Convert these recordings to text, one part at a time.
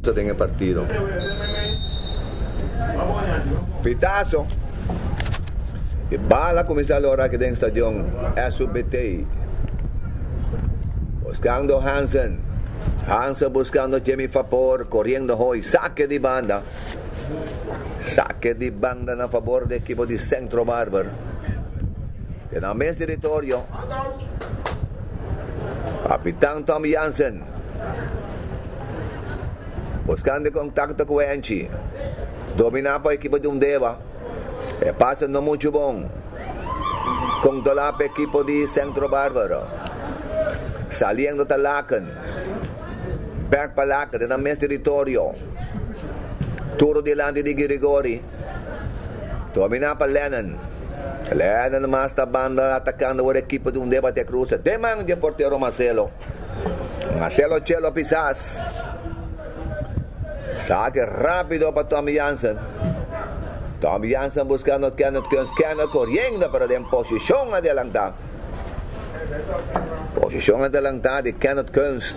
en el partido. Pitazo. Y bala comienza ahora que en estación SUBT. Buscando Hansen. Hansen buscando Jimmy Vapor. Corriendo hoy. Saque de banda. Saque de banda a favor del equipo de Centro Barber. En el mes territorio. Capitán Tom Jansen. Buscando contacto con Enchi. Dominaba el equipo de Undeva. E pasa no mucho bom. Controla el equipo de Centro Bárbaro. Saliendo Talacan. Back para Lacan en el mes territorio. Turo delante de Grigori. Dominaba Lennon. Lennon más la banda atacando el equipo de Undeva de Cruz. De man de portero Marcelo. Marcelo Chelo Pisas. Saque rápido para Tom Jansen. Tom Jansen buscando Kenneth Kunst. Kenneth corriendo, pero en posición adelantada. Posición adelantada de Kenneth Kunst.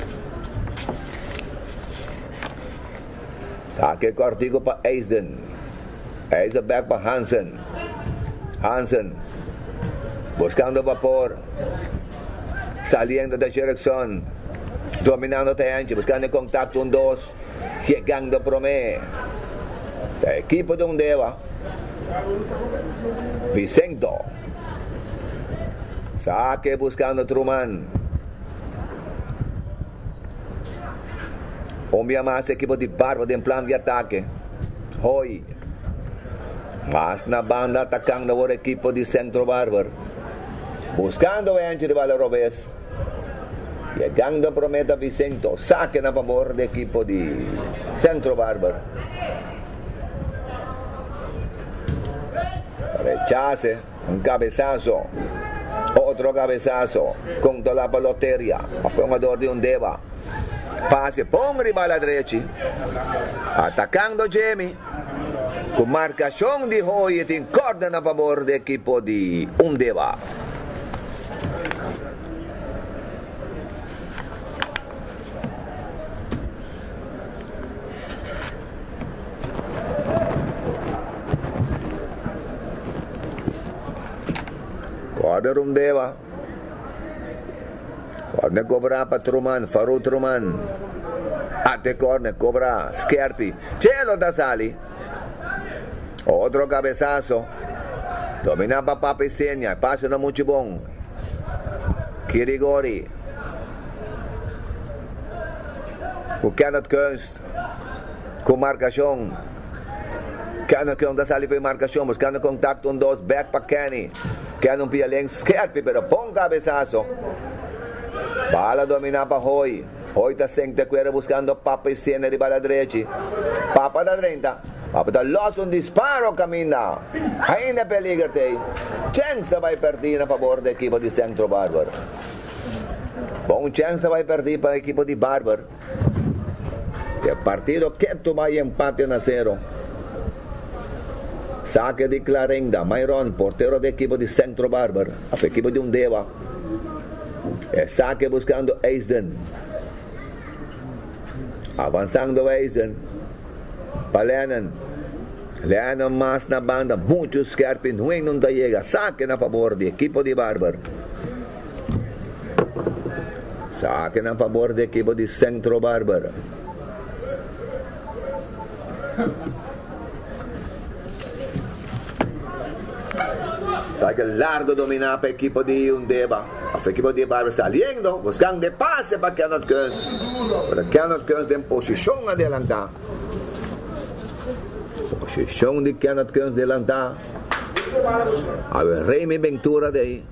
Saque cortico para Eisden. Eisden back para Hansen. Hansen. Buscando vapor. Saliendo de Jerickson. Dominando Tenchi. Buscando contacto 1-2. Llegando Promé. El equipo de Undeva. Vicento. Saque buscando Truman. Hombre más equipo de Barba en plan de ataque. Hoy. Más na banda atacando el equipo de Centro Barber. Buscando a Angie de Valerobes. Llegando prometa Vicento. Saque a favor del equipo de Centro Barber. Rechace. Un cabezazo. Otro cabezazo. Contra la pelotería. A jugador de Undeva. Pase. Pon rival a derecha. Atacando Jamie. Con marcación de Hoy. Y incordan a favor del equipo de Undeva. Corner Undeva. Corner cobra para Truman. Faru Truman. Ate corner cobra. Scherpi. Chelo da Sali. Otro cabezazo. Dominaba Papi Senia. Paso no mucho bon. Kirigori. Con Kenneth Kunst. Con marcación. Kenneth Kunst da Sali fue marcación. Buscando contacto 1-2. Back para Kenny. Queda un pie lento, Scherpi, pero pon cabezazo. Bala domina para Hoy. Hoy está sente cuero buscando Papa y Siena de bala derecha. Papa da 30. Papa da los un disparo camina. Ahí no peligra te. Chance va a perder a favor del equipo de Centro Barber. Bom chance va a perder para el equipo de Barber. El partido que toma y empate 1-0. Saque de Clarenda, Myron, portero del equipo de Centro Barber, el equipo de Undeva. El saque buscando Eisden. Avanzando Eisden. Para Lennon. Lennon más na banda, muchos Scherpi, no llega. Saque a favor del equipo de Barber. Saque a favor del equipo de Centro Barber. Saque largo dominaba el equipo de Undeva. El equipo de Barber saliendo, buscando de pase para Kenneth Kunst. Pero Kenneth Kunst en posición adelantada. Posición de Kenneth Kunst adelantada. A ver, Remy Ventura de ahí.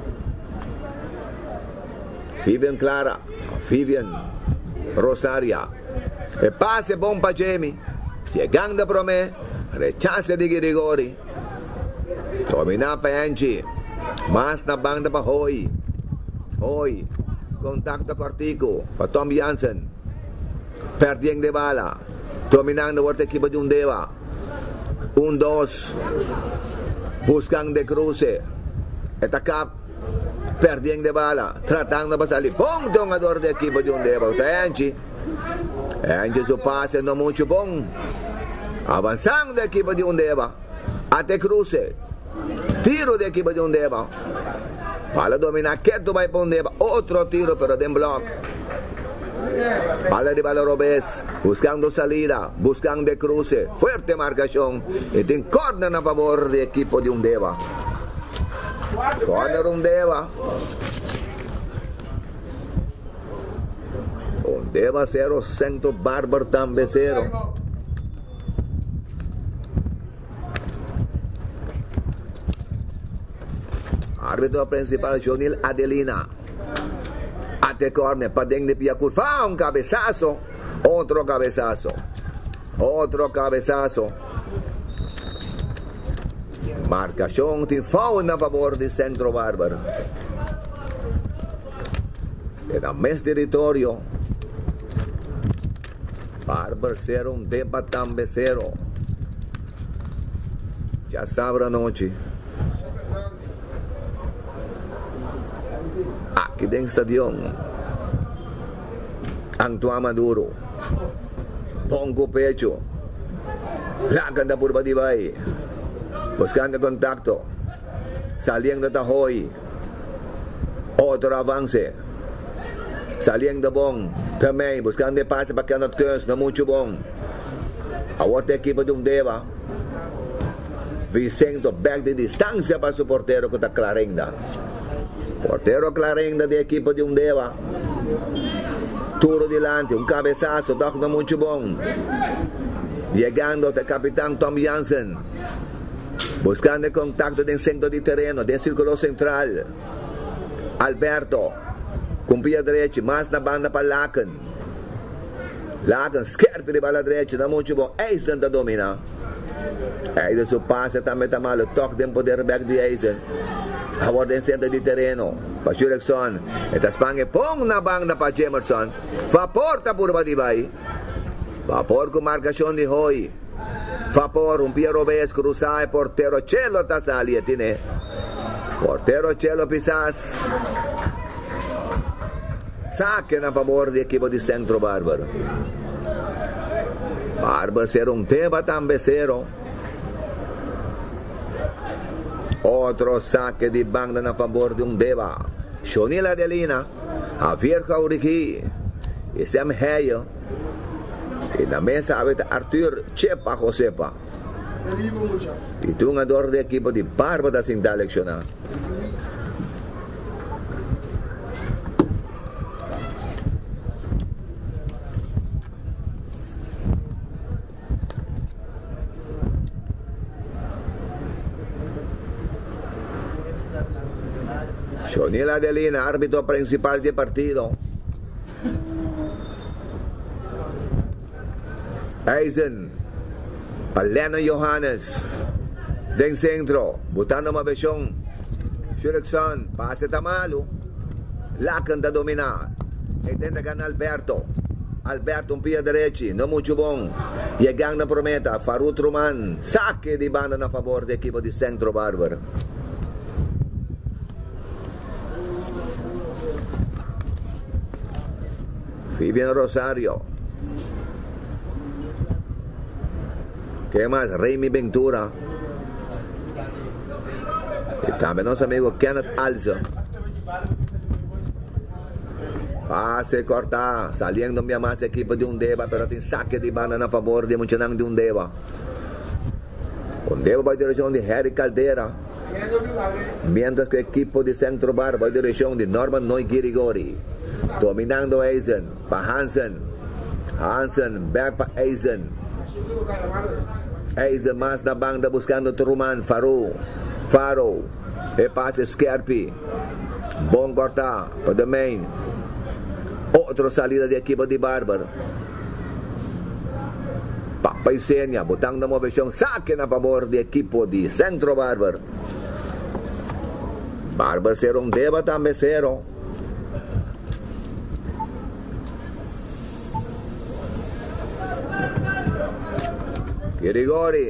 Vivian Clara. Vivian Rosaria. El pase bom para Jamie. Llegando a Promé. Rechace de Grigori. Domina para Angie. Más na banda para Hoy. Hoy. Contacto cortico para Tom Jansen. Perdiendo de bala. Dominando el equipo de Undeva. 1-2. Buscan de cruce. Etacap. Perdiendo de bala. Tratando de salir. Pon jugador del equipo de Undeva. Angie. En su pase no mucho bon. Avanzando el equipo de Undeva. Ate cruce. Tiro de equipo de Undeva. Pala domina, Keto va para Undeva. Otro tiro, pero de block. Pala de Robes. Buscando salida. Buscando de cruce. Fuerte marcación. Y tiene corner a favor del equipo de Undeva. Corner Undeva. Undeva 0, Centro Bárbaro también 0. Árbitro principal, Jonil Adelina. Ate corner, Padeng de Piacur. Fa un cabezazo. Otro cabezazo. Otro cabezazo. Marcación de foul a favor de Centro Bárbaro. En el mes territorio. Bárbaro 0, Undeva también 0. Ya sabrá noche. Aquí en el estadio Antoine Maduro. Pongo pecho. La canta por Badibay. Buscando contacto. Saliendo Tajoy. Otro avance. Saliendo bon. También buscando pase para Kenneth Kearns. No mucho bon. Ahora el equipo de Undeva. Vicente back de distancia para su portero que está Clarenda. Portero Clarenda del equipo de Undeva. Turo delante, un cabezazo, no mucho bon. Llegando hasta el capitán Tom Jansen. Buscando el contacto del centro de terreno, del círculo central. Alberto. Con pie derecho, más la banda para Lacan. Lacan, scherpi de bala derecha, no mucho bon. Eisen da domina. Eisen su pase también está malo. Toque de poder back de Eisen. Ahora en centro de terreno. Para Jurickson. Esta España pon una banda para Jemerson. Fa porta por Badibay. Vapor con marcación de Hoy. Vapor, un pie Robes, cruzar portero Chelo Tasali tiene. Portero Chelo Pisas. Saquen a favor del equipo de Centro Bárbaro. Bárbaro 0, Undeva también 0. Otro saque de banda a favor de Undeva. Jonil Adelina. Javier Jauriki. Y Sam Heyo. En la mesa habita Arthur Chepa Josepa. Y tú un jugador de equipo de Bárbara sin dar leccionar. Jonil Adelina, árbitro principal del partido. Eisen, Paleno Johannes, den centro, botando uma versión. Jurickson, pase tamalo. Lacan da dominar. Intenta ganar Alberto. Alberto un pie derecho, no mucho bon. Llegando a prometa, Farut Roman, saque de banda a favor del equipo de Centro Bárbaro. Vivian Rosario. ¿Qué más? Raimi Ventura. Y también nuestro amigo Kenneth Alzo. Pase corta. Saliendo mi más equipo de Undeva, pero tiene saque de banda a favor de Munchanang de Undeva. Undeva va en dirección de Harry Caldera. Mientras que el equipo de Centro Bar va en dirección de Norman Noy Girigori. Dominando Eisen. Para Hansen. Hansen. Back para Eisen. Eisen más na banda buscando Truman. Faro. E pase Scherpi. Bon corta. Para the main. Otro salida de equipo de Bárbaro. Paisenia. Botando uma versión. Saquen a favor de equipo de Centro Bárbaro. Bárbaro 0, Undeva también 0. Girigori.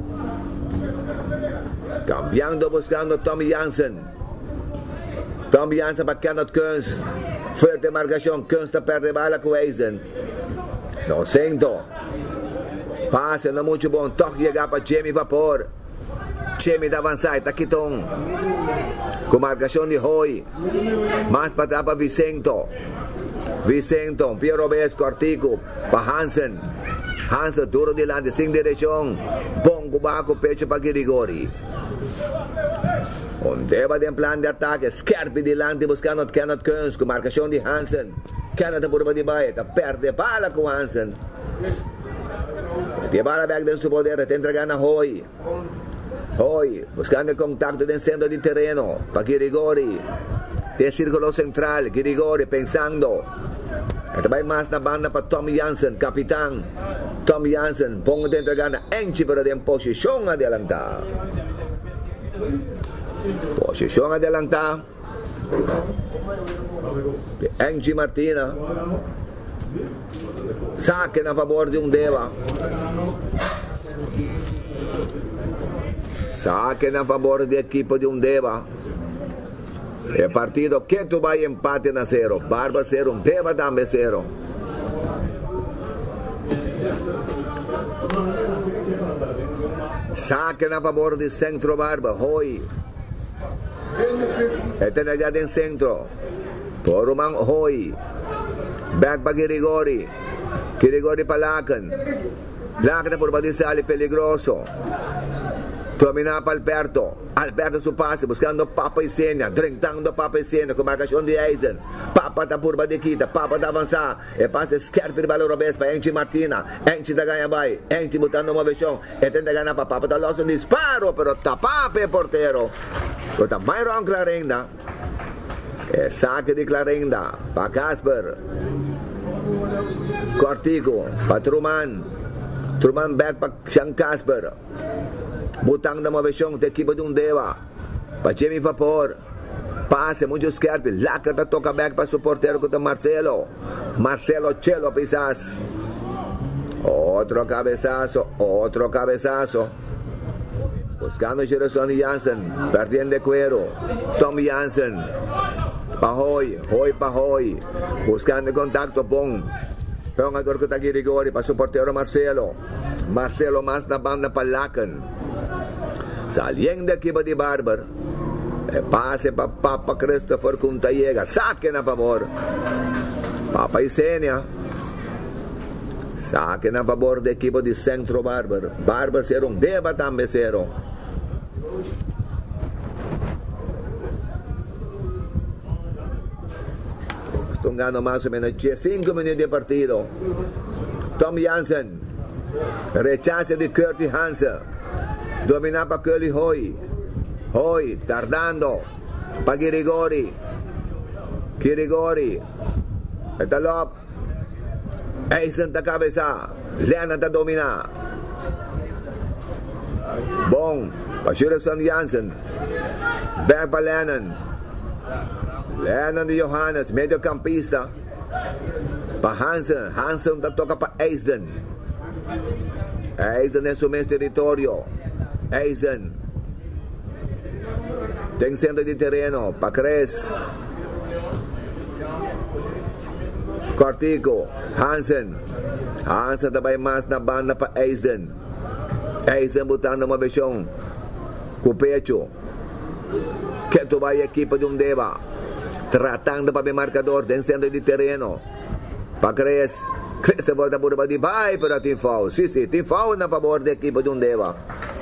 Cambiando, buscando Tommy Jansen. Tommy Jansen para Kenneth Kearns. Fuerte marcación. Kearns está perde bala con Eisen. 200. Pase no mucho bom. Toque llegar para Jamie Vapor. Jamie de avançar. Está quitão. Com marcação de Roy. Mais para trás para Vicento. Vicento. Piero Bez. Cortico. Para Hansen. Hansen duro delante. Sin direção. Bom bajo pecho para Grigori. Ondeva de plan de ataque. Scarpi delante buscando Kenneth Kunz. Com marcação de Hansen. Kenneth por de baeta. Perde bala com Hansen. De bala back de su poder. Está entregando a Roy. Roy, buscando el contacto del centro del terreno para Grigori, del círculo central. Grigori pensando. Está más la banda para Tom Jansen, capitán. Tom Jansen, pongo de entregando a Enchi, pero en posición adelantada. Posición adelantada. De Enchi Martina. Saquen a favor de Undeva. Saquen a favor del equipo de Undeva. El partido que tu vai empate a 0. Barba 0, Undeva también 0. Saquen a favor de Centro Barba. Hoy. Este negado en centro. Por Roman Hoy. Back para Grigori. Grigori para Lacan. Lacan por Badisali peligroso. Domina para Alberto. Alberto su pase, buscando Papa y Senia, drentando Papa y Senia con marcación de Eisen. Papa da curva de quita, Papa da avançar. E passa Scarpi para Robes para Enchi Martina. Enchi da ganha vai. Enchi botando uma versão. E tenta ganhar para Papa da Losso um disparo, pero tapar o porteiro. O tamanho é Clarenda. E saque de Clarenda para Casper. Cortico para Truman. Truman back para Sean Casper. Botando uma versão da equipe de Undeva. Para Jamie Vapor. Passe, muito Scarpi. Laca da toca back para o porteiro contra Marcelo. Marcelo Chelo Pisas. Outro cabeçazo. Outro cabeçazo. Buscando direção de Jansen. Perdendo de cuero. Tom Jansen. Para Hoy. Hoy para Hoy. Buscando contacto bom. Jogador contra Grigori para o porteiro Marcelo. Marcelo mais na banda para Lacan. Saliendo de equipo de Barber. Pase para Papa Christopher Cuntallega. Saquen a favor. Papa y Senia. Saquen a favor de equipo de Centro Barber. Barber 0, Undeva también 0. Están ganando más o menos 5 minutos de partido. Tom Jansen. Rechace de Curtis Hansen. Domina para Curly Hoy. Hoy, tardando. Para Grigori. Grigori. Etalop. Eisen da cabeza. Lennon da domina. Bom. Para Shirlson Jansen. Back para Lennon. Lennon de Johannes. Mediocampista. Para Hansen. Hansen da toca para Eisen. Eisen en su mes territorio. Eisen. Tem centro de terreno. Para Cres. Cortico. Hansen. Hansen também mais na banda para Eisen. Eisen botando uma versão com o pecho. Que tu vai a equipe de Undeva. Tratando para o marcador. Tem centro de terreno. Para Cres. Cres volta por baixo de vai para Team Foul. Sim, Team Foul na favor da equipe de Undeva.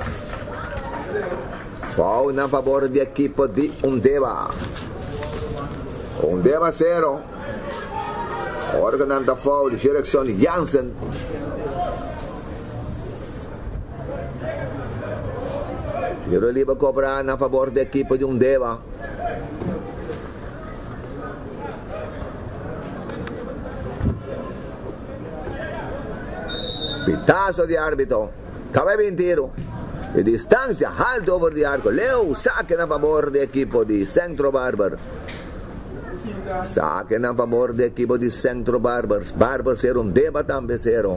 Foul na favor da equipe de Undeva. Undeva 0. Organando foul de direção de Jansen. Tiro livre cobrar na favor da equipe de Undeva. Pitazo de árbitro. Cabe 20 tiro. De distancia, alto over de arco. Leo, saquen a favor de equipo de Centro Barber. Saquen a favor de equipo de Centro Barbers. Barber 0, Undeva también 0.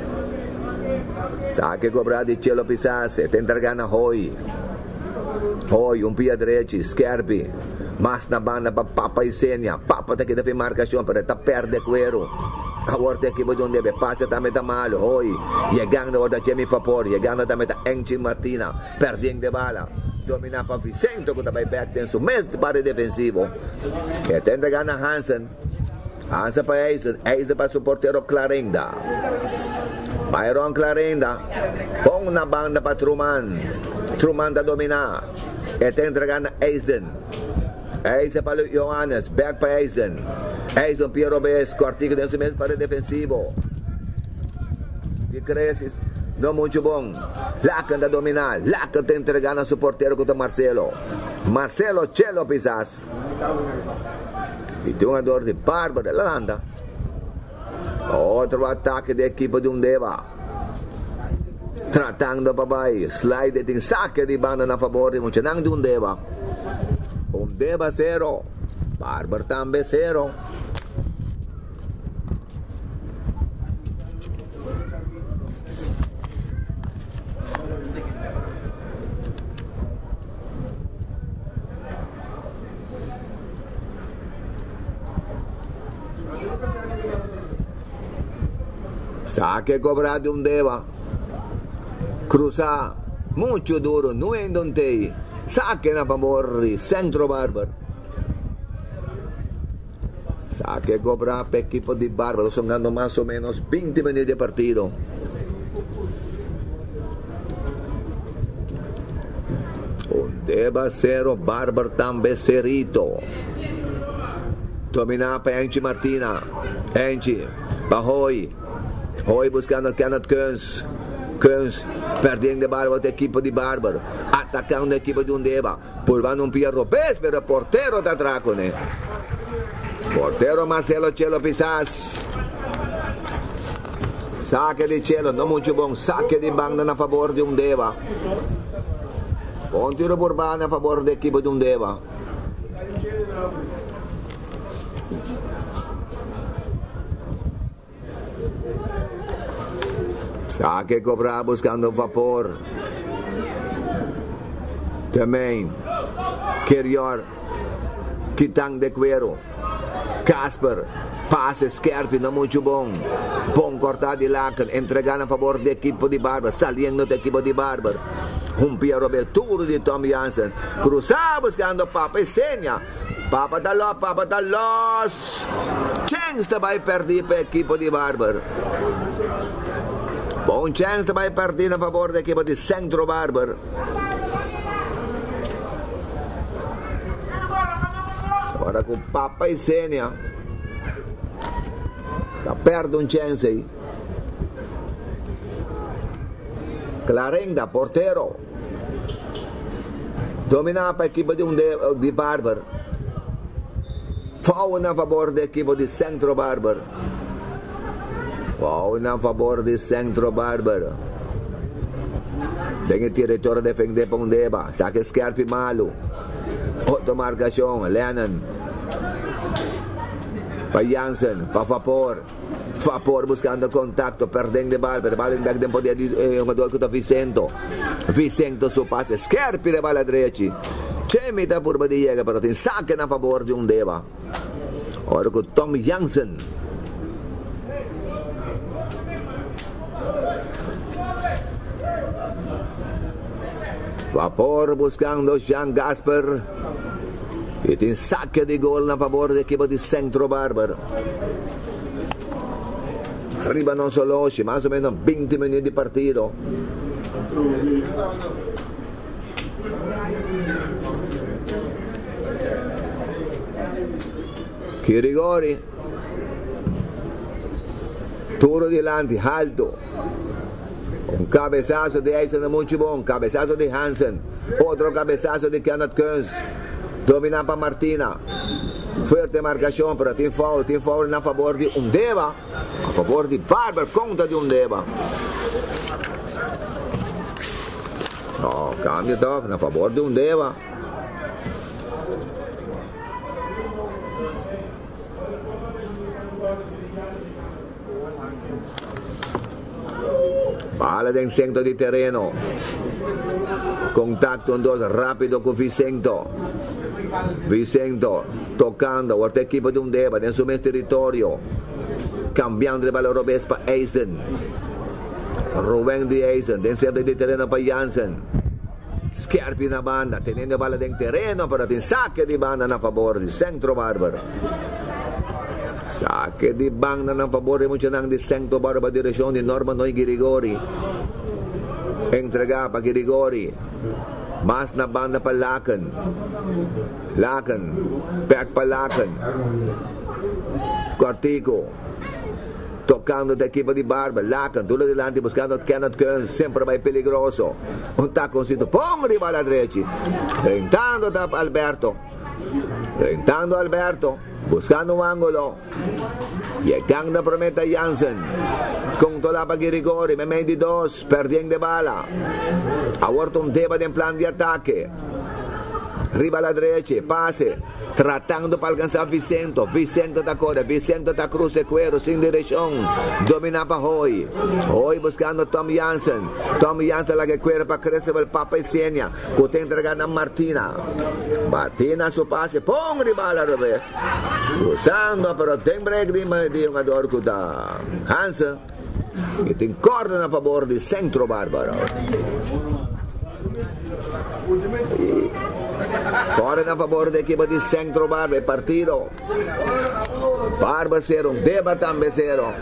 Saque cobrar de Chelo Pisase. Tenta ganhar Hoy. Hoy, um pia direito. Scarpi. Mas na banda para Papa e Senia. Papa tem que dar marcação para estar perto de cuero. favor del equipo de Undeva. Pasa también está malo hoy. Llegando a Jamie Vapor. Llegando también a Enchi Martina. Perdiendo de bala. Domina para Vicente que também back en su mes para defensivo. E está entregando a Hansen. Hansen para Eisen. Eisen para su portero Clarenda. Byron Clarenda. Pon una banda para Truman. Truman está dominar. E está entregando a Eisen. Eisen para Johannes. Back para Eisen. Eisen Piero Bes. Cortico en su mes para defensivo. E creces. No muito bom. Lacan da dominar. Lacan está entregando a su portero contra Marcelo. Marcelo Chelo Pisas. E tem uma dor de Bárbara. Ela anda. Outro ataque da equipe de Undeva. Tratando para slide em saque de banda na favor de Muchenang de Undeva. Undeva 0. Bárbara também 0. Saque cobrado de Undeva. Cruzar. Muito duro. Não é Dontei. Saque na favor de Centro Bárbaro. Saque cobrado para o equipo de Bárbaro. Estão ganhando mais ou menos 20 minutos de partido. Undeva 0. Bárbaro também 0. Dominar para Enchi Martina. Enchi. Para Roy. Hoy buscando Kenneth Kunz. Kunz perdendo a bola da equipe de Bárbaro. Atacando a equipe de Undeva. Pulvando um Pierro Pes, pero o portero está atraco, né? Portero Marcelo Chelo Pisas. Saque de Chelo, não muito bom. Saque de banda na favor de Undeva. Bom tiro por banda a favor da equipe de Undeva. Saque cobrar buscando vapor. Também. Querior. Quitang de Cuero. Casper. Passe Scarpi, não muito bom. Bom cortado de Lacan. Entregando a favor da equipe de Bárbara. Saliendo da equipe de Bárbara. Pierro Belturo de Tom Jansen. Cruzar buscando Papa e Senha. Papa da los. Chance vai perder para a equipe de Bárbara. Bom chance vai perder a favor da equipe de Centro Bárbaro. Agora com Papa e Senha. Está perto chance aí. Clarenda, portero. Domina para a equipe de Bárbaro. Foul a favor da equipe de Centro Bárbaro. Foul a favor de Centro Bárbaro. Tem o diretor defender para Undeva. Saque Scarpi malo. Outra marcação. Lennon. Para Jansen. Para Vapor. Vapor buscando contacto. Perdendo Bárbaro. Bala em back de poder de jogador contra Vicento. Vicento su passe. Scarpi de bala direita. C'è metà curva di Jäger, però tem saque a favor de Undeva. Ora com Tom Jansen. Vapor buscando Jean Gasper. E tem saque de gol a favor da equipe de Centro Bárbaro. Arriba non solo oggi, más o menos 20 minuti di partito. Chirigori. Turo delante, alto. Un cabezazo de Eisen muy bom. Cabezazo de Hansen. Otro cabezazo de Kenneth Kunz. Domina para Martina. Fuerte marcação, pero tem foul a favor de Undeva. A favor de Bárbaro contra de Undeva. No, cambio top, a favor de Undeva. Palla del centro di terreno. Contacto en dos rápido con Vicento. Vicento tocando, guarda equipo de Undeva en su mes territorio. cambiando de balón Robes para Eisen. Rubén de Eisen, den centro de terreno para Jansen. Scherpi na banda, tenendo bala en terreno, pero tiene saque de banda a favor de Centro Barbaro. Saque de banda a favor de Muchanang de Centro Barbaro, direzione di Norman Noy Girigori. Entrega para Girigori. Mas na banda para Lacan. Lacan. Back para Lacan. Cortico. Tocando da equipa di Barber, Lacan, tulo delante buscando Kenneth Kearns, sempre vai peligroso. Un taconcito, pong rival a Dreci. Tentando da Alberto. Tentando Alberto, buscando un angolo. Llegando prometa Jansen. Con Tolapa Girigori, me di dos, perdiendo bala. Ahora un deba en plan de ataque. Rival a Dreci, pase. Tratando para alcanzar Vicento. Vicento da corre, Vicento da cruz de cuero, sin dirección. Dominaba Hoy. Hoy buscando Tom Jansen. Tom Jansen la que cuera para crecer el Papa y Senia. Que te entregan a Martina. Martina su pase. Pon rival al revés. Usando, pero ten break de un jugador que da Hansen. Y te incordan a favor de Centro Barbaro. Corren a favor de equipo de Centro Barba, el partido. Barba 0, Deba también 0.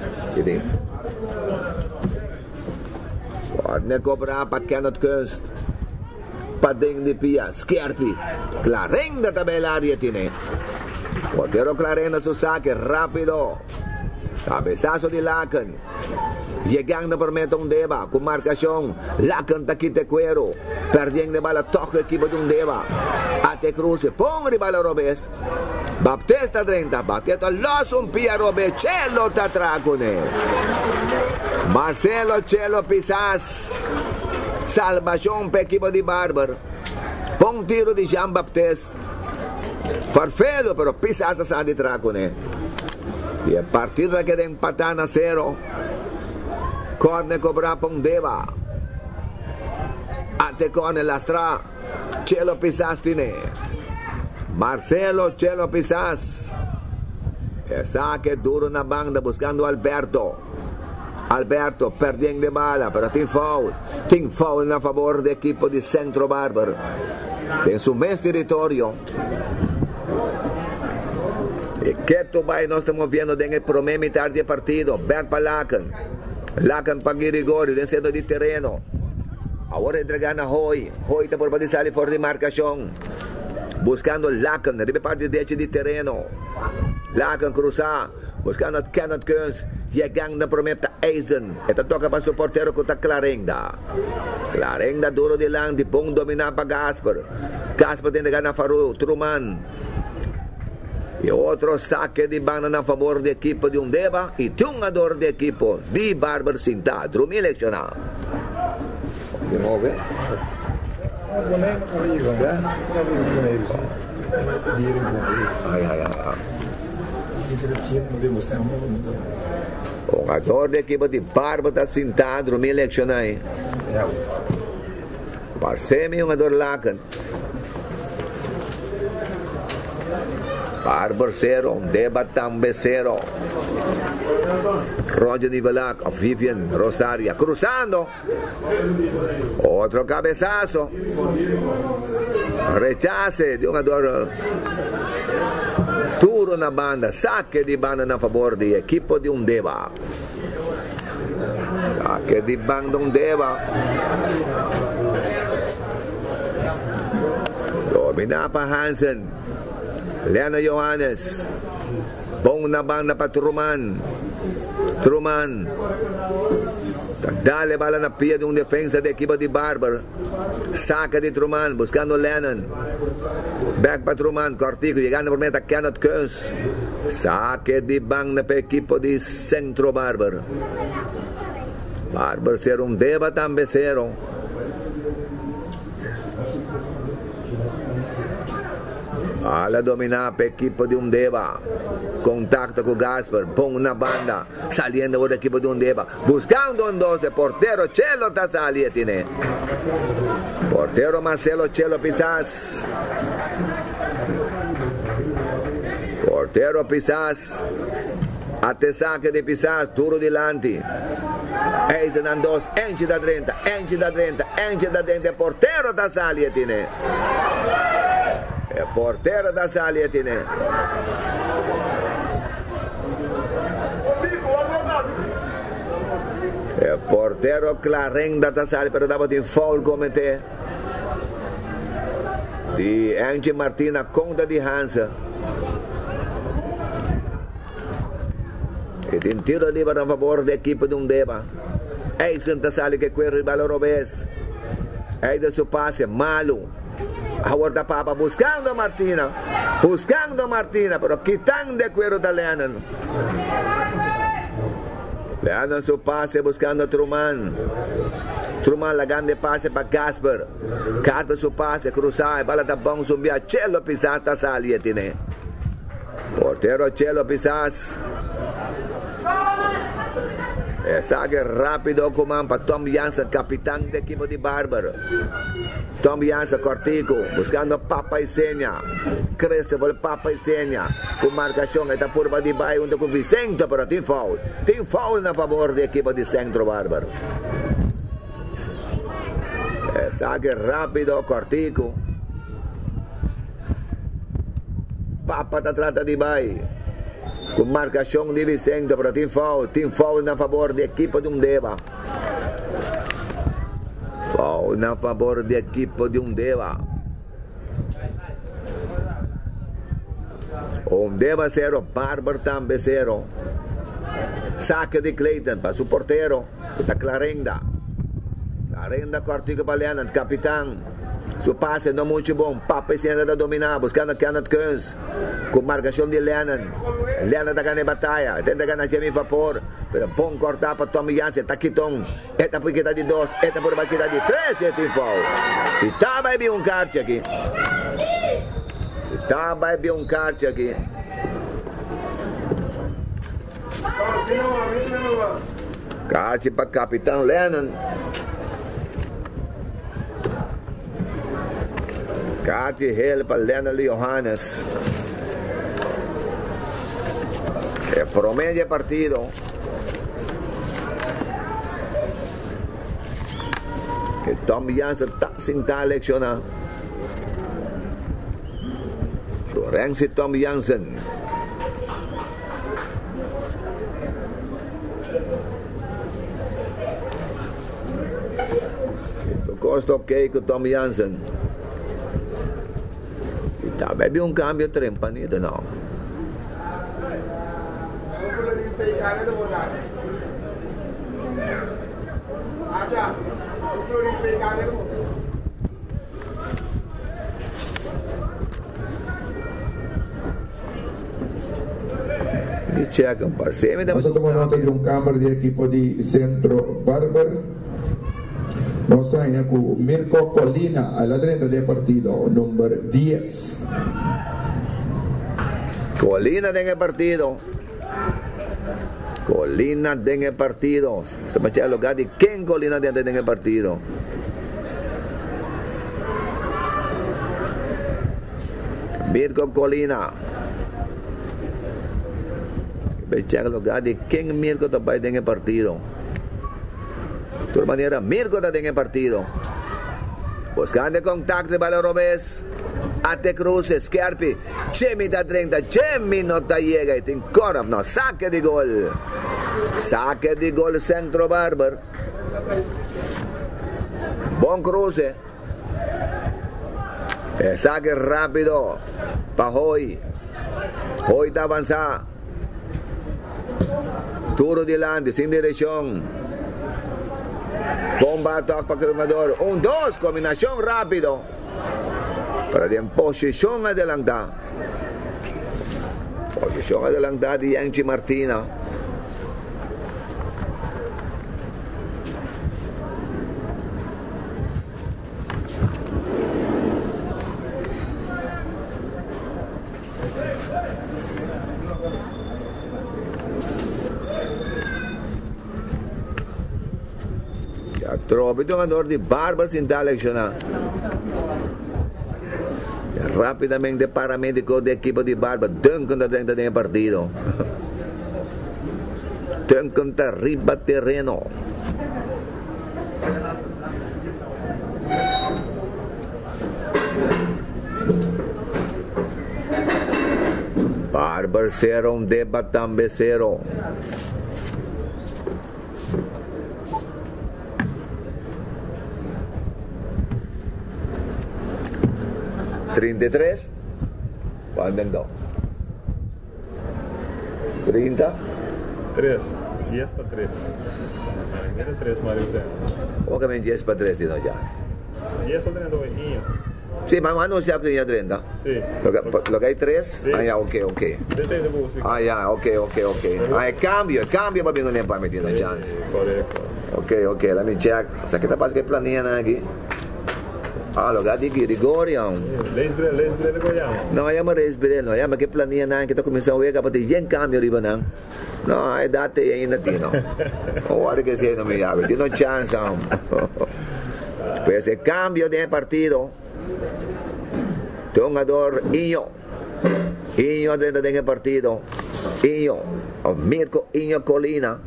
Corren cobra para Kenneth Kearns. Padeng de Pia, Scherpi. Clarenda tabela área tiene. Portero Clarenda su saque, rápido. Cabezazo de Lacan. Llegando por meta un Deba con marcación. Lacan taquite cuero. Perdiendo bala, toca equipo de un Deba. Ate cruce, pon rival a Robes. Baptista 30, Baptista los un pia Robes. Cello tatracone. Marcelo Cello Pisas. Salvación per equipo di Barber. Pon tiro di Jean Baptiste. Farfelo però Pisas sa di tracone. Y el partido queda empatado a 0. Corne cobra pon Deba. Ate corne lastra. Cello Pisas tiene. Marcelo Cello Pisas. E saque duro na banda buscando Alberto. Alberto perdiendo bala, pero team foul a favor del equipo de Centro Barber. En su mes territorio. Y que tu vai nós estamos viendo en el promedio mitad de partido. Back para Lacan. Lacan para Girigori, dentro de terreno. Ahora entregando a Hoy. Hoy está por salir fuera de marcación. Buscando Lacan, de parte de terreno. Lacan cruza. Buscando a Kenneth Kearns. Llegando por meta Eisen. Esta toca para su portero con Clarenda. Clarenda duro delante. Pong dominar para Gasper. Gasper tiene que ganar Faru. Truman. Y otro saque de banda a favor del equipo de un Deba y de un jugador de equipo de Barber Sinta. Drumi eleccionado. ¿Qué mueve? Un jugador de equipo de Barber Sinta. Drumi eleccionado. Parsemi un jugador Lacan. Barber 0, Deba tambe 0. Roger Nivelac, Vivian Rosaria, cruzando. Otro cabezazo. Rechace de un jugador. Turo na banda, saque de banda a favor del equipo de un Deba. Saque de banda un Deba. Domina para Hansen. Leandro Johannes. Bong na banda para Truman. Truman. Dale bala na pia de un defensa de equipo de Barber. Saca de Truman. Buscando Lennon. Back para Truman. Cortico. Llegando por meta Kenneth Kearns. Saque de banda para equipo de Centro Barber. Barber 0. Deba tambe 0. Ala dominar para equipo de un Deba. Contacto con Gasper. Pon una banda. Saliendo por el equipo de un Deba. Buscando un 12. Portero Cello Tasali tiene. Portero Marcelo Cello Pisas. Portero Pisas. Até saque de Pisas, turno delante. Eisen en dos, enche da 30, enche da 30, enche da 30. Portero da Salia tiene. Portero da Salia tiene. Portero Clareng da Salia, pero dapat in foul comete. Di Angie Martina conta di Hansa. Ed in tiro libero a favore dell'equipe di Undeva. Eisen Tasali che quel rivale Robes. Eide su pase, Malu. Ahora Papa buscando a Martina. Pero quitando de cuero de Lennon. Lennon su pase buscando a Truman. Truman la grande pase para Casper. Casper su pase, cruzar, bala da bom zumbia. Cello Pisas Tasali e tiene. Portero Cello Pisas. Saque rápido comando para Tom Jansen, capitán del equipo de Barber. Tom Jansen, cortico, buscando Papa y Seña. Cristóbal Papa y Seña. Con marcación, esta curva de Bay, junto con Vicente, pero team foul. Team foul a favor del equipo de Centro Barber. Saque rápido, cortico. Papa da trata de Bay. Con marcación de Vicente, pero team foul a favor del equipo de Undeva. Foul a favor del equipo de Undeva. Undeva 0, Barber también 0. Saque de Clayton para su portero, está Clarenda. Clarenda cortico para Lennon, capitán. Su pase no mucho bom, Papa y Siena da dominar, buscando Kenneth Kearns. Con marcación de Lennon. Lennon da ganando batalla, tenta ganar Jamie Vapor, pero bom cortar para Tommy Jansen, taquitón. Esta por quitar de 2, esta por quitar de 3, e este foul. E tá vai vir kart aqui. Tá vai vir kart aqui. Kart para capitão Lennon. Kart Hill para Lennon Johannes. Promedio partido. Que Tom Jansen está sin tal leccionar. Renzi Tom Jansen. Esto costa ok con Tom Jansen. Y tal vez un cambio trempanito, no. Nós tomamos nota de cambio de equipo de Centro Barber. Nós saímos com Mirko Colina a la 30 de partido, número 10. Colina en el partido. Colina en el partido. Se me echa el lugar de quién Colina en el partido. Mirko Colina. Me echa el lugar de quién Mirko está en el partido. De todas maneras, Mirko está en el partido. Buscando contacto de Valero Robes. Ate cruce, Scarpi, Jamie da 30, Jamie no te llega y Tinkorov no, saque de gol Centro Barber. Buen cruce, saque rápido para Hoy está avanzado, turo delante, sin dirección, bomba toque para el jugador, 1-2, combinación rápido. Para en posición adelantada. Posición adelantada de Angie Martina. Ya trovo el jugador de Barber sin tal leccionar. Rápidamente paramédico de equipo de Barber, Duncan da 30 de partido. contra arriba terreno. Barber 0, Undeva tambe 0. $33. ¿Cuándo? 30. 3. 10 para 3. Mira 3, Mario. ¿Cómo que me 10 para 3 no ya? 10 al 30 huequinho. Sí, vamos a anunciar que ya 30. Sí. Lo que hay 3. Sí. Ah, ya, ok. Ah, ya, ok. Ah, el cambio para mí no le está metiendo chance. Correcto. Ok, let me check. O sea, ¿qué te pasa que planean aquí? Ah, lo que hay aquí, Grigorian. Les brele goiamo. No, llama Resbrel, no, llama que planean que está comenzando a ver que ya en cambio arriba, ¿no? No, hay date ahí en la tino. Ahora que sí, no me llame, tiene chance. Pues el cambio de partido. Jugador Iño dentro del partido. Mirko Iño Colina.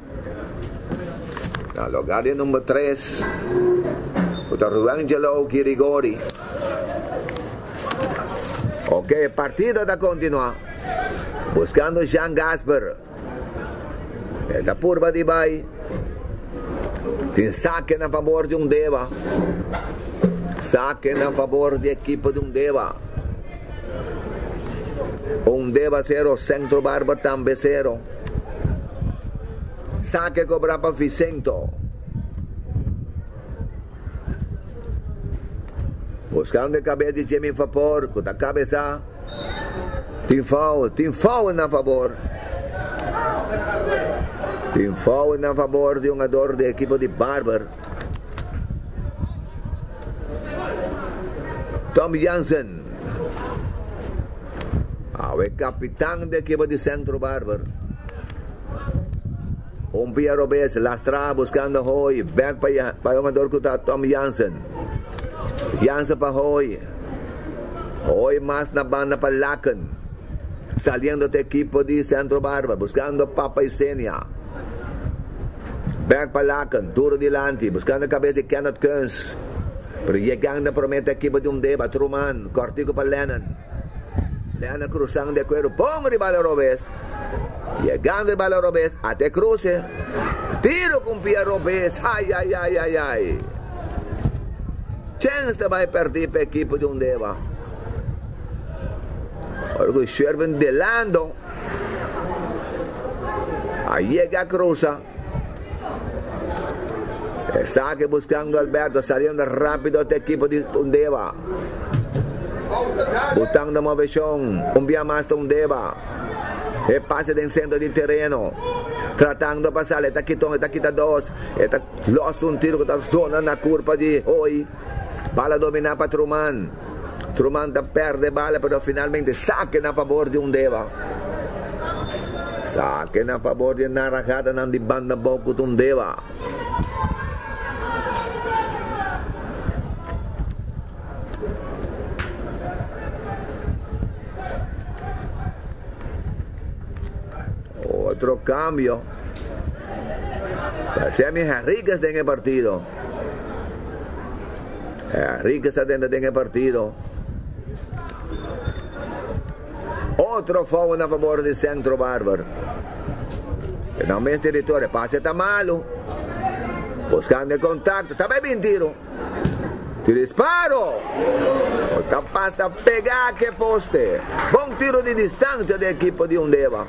Al lugar de número 3. Ruangelo Kirigori. Ok, el partido está continuando. Buscando Jean Gasper. Esta curva de Bay. Tiene saquen a favor de Undeva. Saquen a favor del equipo de Undeva. Undeva 0, Centro Barber también 0. Saque cobra para Vicento. Buscando de cabeza de Jimmy Vapor, con la cabeza. Team foul a favor. Team foul a favor de un jugador del equipo de Barber. Tom Jansen. El capitán del equipo de Centro Barber. Un Pierre Robes, lastra buscando hoy. Back para un jugador con Tom Jansen. Jansen para hoy. Hoy más na banda para Lacan. Saliendo del equipo de Centro Barber. Buscando Papa y Senia. Back para Lacan. Duro delante. Buscando la cabeza de Kenneth Kearns. Pero llegando promete el equipo de Undeva. Truman. Cortico para Lennon. Lennon cruzando de cuero. Pongo el balón Robes. Llegando el balón Robes. Hasta cruce. Tiro con Pierre Robes. Ay. Chance vai perder para o equipo de Undeva. Olha o Shervin delando. Aí llega a cruza. Saque buscando Alberto, saliendo rápido del equipo de Undeva. Botando uma movesión, un vía más de Undeva. El pase de centro de terreno. Tratando de pasar, está quita dos. Está los un tiro que está zona na curva de hoy. Bala dominar para Truman. Truman perde bala, pero finalmente saquen a favor de Undeva. Saquen a favor de Naranjada, não de banda boca de Undeva. Otro cambio. Parece a mis Enríquez en el partido. Enrique está dentro del partido. Otro foul a favor de Centro Barber. En el mes territorio. Pase está malo. Buscando el contacto. Está bien tiro. Ti disparo. Está pasa pegar que poste. Buen tiro de distancia del equipo de Undeva.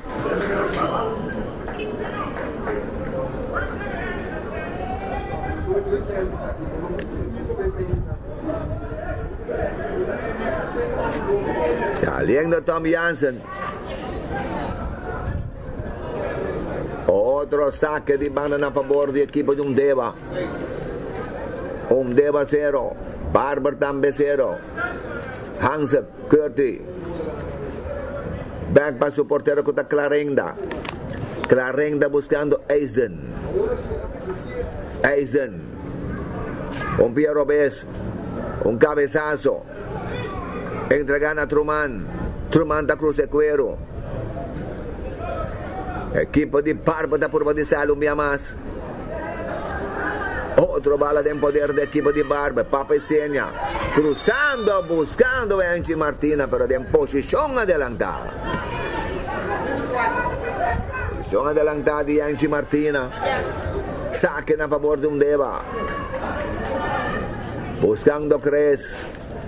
Saliendo Tom Jansen. Otro saque de banda a favor del equipo de Undeva. Undeva 0. Barber también 0. Hansen, Curti. Back para su portero contra Clarenda. Clarenda buscando Eisen. Un Pierre Robes. Un cabezazo. Entregando a Truman. Truman da cruz de cuero. Equipo de Barber da curva de sal un día más. Otro bala de poder de equipo de Barber. Papa Esenia cruzando, buscando a Angie Martina, pero en posición adelantada. Posición adelantada de Angie Martina. Saque a favor de Undeva. Buscando Cres.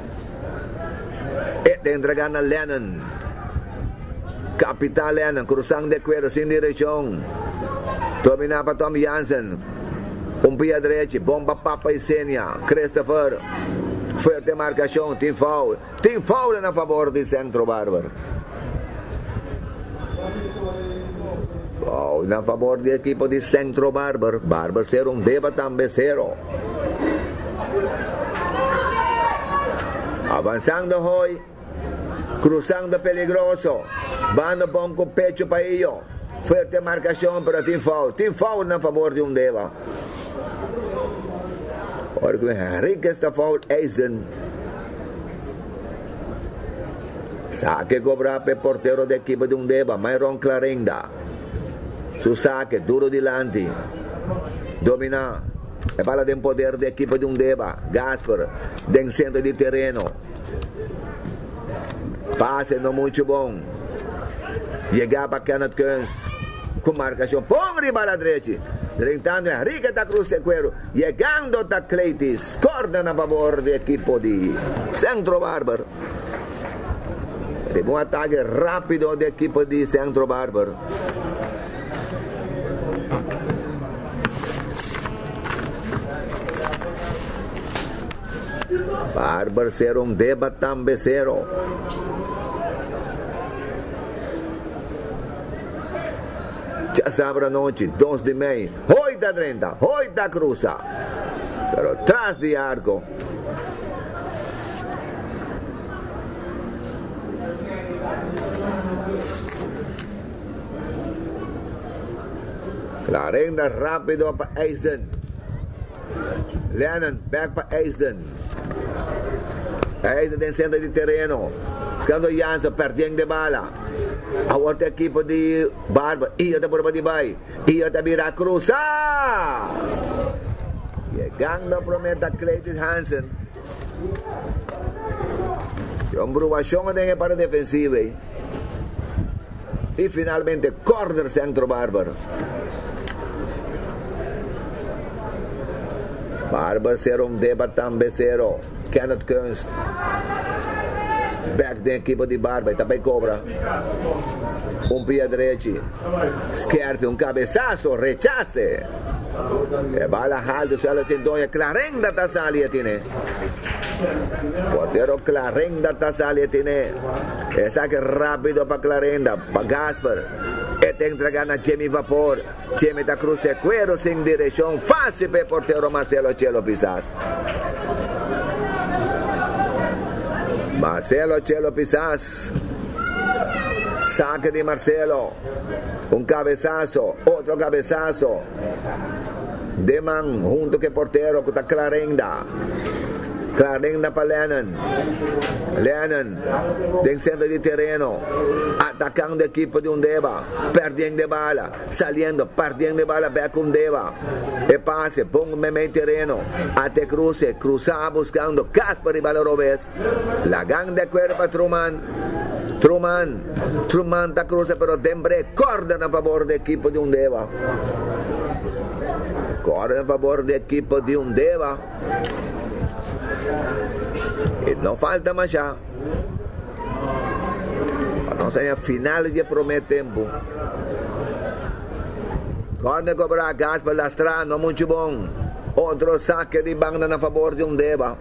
Te entregan a Lennon. Capitán Lennon cruzando de cuero sin dirección. Dominaba Tom Jansen. Un pie derecho. Bomba Papa Esenia. Christopher. Fuerte marcación. Team foul. Team foul a favor de Centro Barber. Foul a favor del equipo de Centro Barber. Barber 0, Undeva también 0. Avanzando hoy. Cruzando peligroso. Bando bom con pecho para ello. Fuerte marcación para Team foul. Team foul a favor de Undeva. Porque Henrique está foul. Eisen. Saque cobra per portero del equipo de Undeva. Myron Clarenda. Su saque duro delante. Domina. E bala del poder del equipo de Undeva. Gasper. Del centro de terreno. Pase no mucho bom. Llegaba Kenneth Kearns con marcación. Pon riba la derecha. Tentando Enrique da Cruz de Cuero. Llegando da Cleitis. Cordan a favor del equipo de Centro Barber. Un ataque rápido del equipo de Centro Barber. Barber 0, Undeva también 0. Ya sabrá noche, 2 de mayo. Hoy da 30, hoy da cruza. Pero tras de arco. Clarenda rápido para Eisden. Lennon back para Eisden. Eisden en centro de terreno. Buscando Jansen, perdiendo de bala. Ahora el equipo de Barber. Y otra por de Bay. Y otra mira cruzar. Llegando prometa Cleitis Hansen. Un brubación en el para defensivo. Y finalmente corner Centro Barber. Barber 0, Undeva también 0. Kenneth Kearns. Back del equipo de Barber. También cobra. Un pie derecho. Scherpi, un cabezazo. Rechace. E bala alto sulla sintonia. Clarenda Tasali tiene. Portero Clarenda Tasali tiene. E saque rápido para Clarenda. Para Gasper. E te entregan a Jamie Vapor. Jamie da Cruz de Cuero sin dirección. Fácil para el portero Marcelo Chelo Pisas. Marcelo Chelo Pisas. Saque de Marcelo. Un cabezazo. Otro cabezazo. Deman junto con el portero con Clarenda. Clarenda para Lennon. Lennon del centro de terreno. Atacando el equipo de Undeva. Perdiendo de bala. Saliendo. Perdiendo de bala. Back Undeva. E pase. Pongo en terreno. Ate cruce. Cruzar buscando. Casper y Valoroves. La gang de cuero para Truman da cruce pero Dembre. Corda a favor del equipo de Undeva. Corda a favor del equipo de Undeva. E não falta mais já. A nossa final de prometer tempo. Corner cobra Gasper Lastrano, muito bom. Outro saque de banda a favor de Undeva.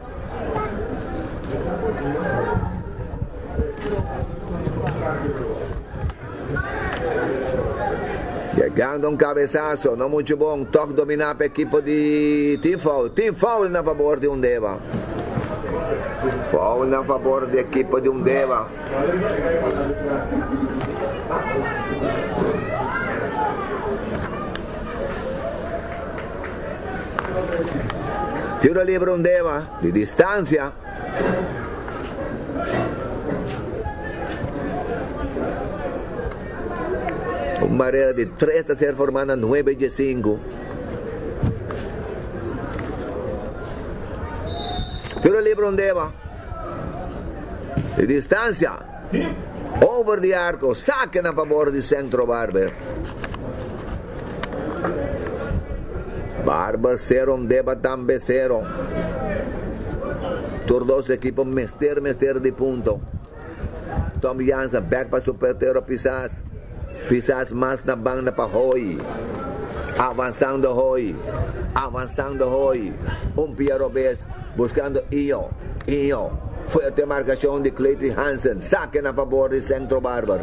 Llegando un cabezazo, no mucho bom. Toque dominar para el equipo de Team Foul. Team Foul a favor de Undeva. Foul a favor del equipo de Undeva. Tiro libre Undeva, de distancia. Marera de 3-0 formando 9-5. Tiro libre Undeva. De distancia. Over the arco. Saquen a favor de Centro Barber. Barber 0, Undeva también 0. Todos dos equipos mester de punto. Tom Jansen, back para su portero Pisas. Pisas más na banda para Hoy. Avanzando Hoy. Piero Bes buscando Io. Fuerte marcación de Clayton Hansen. Saquen a favor de Centro Barber.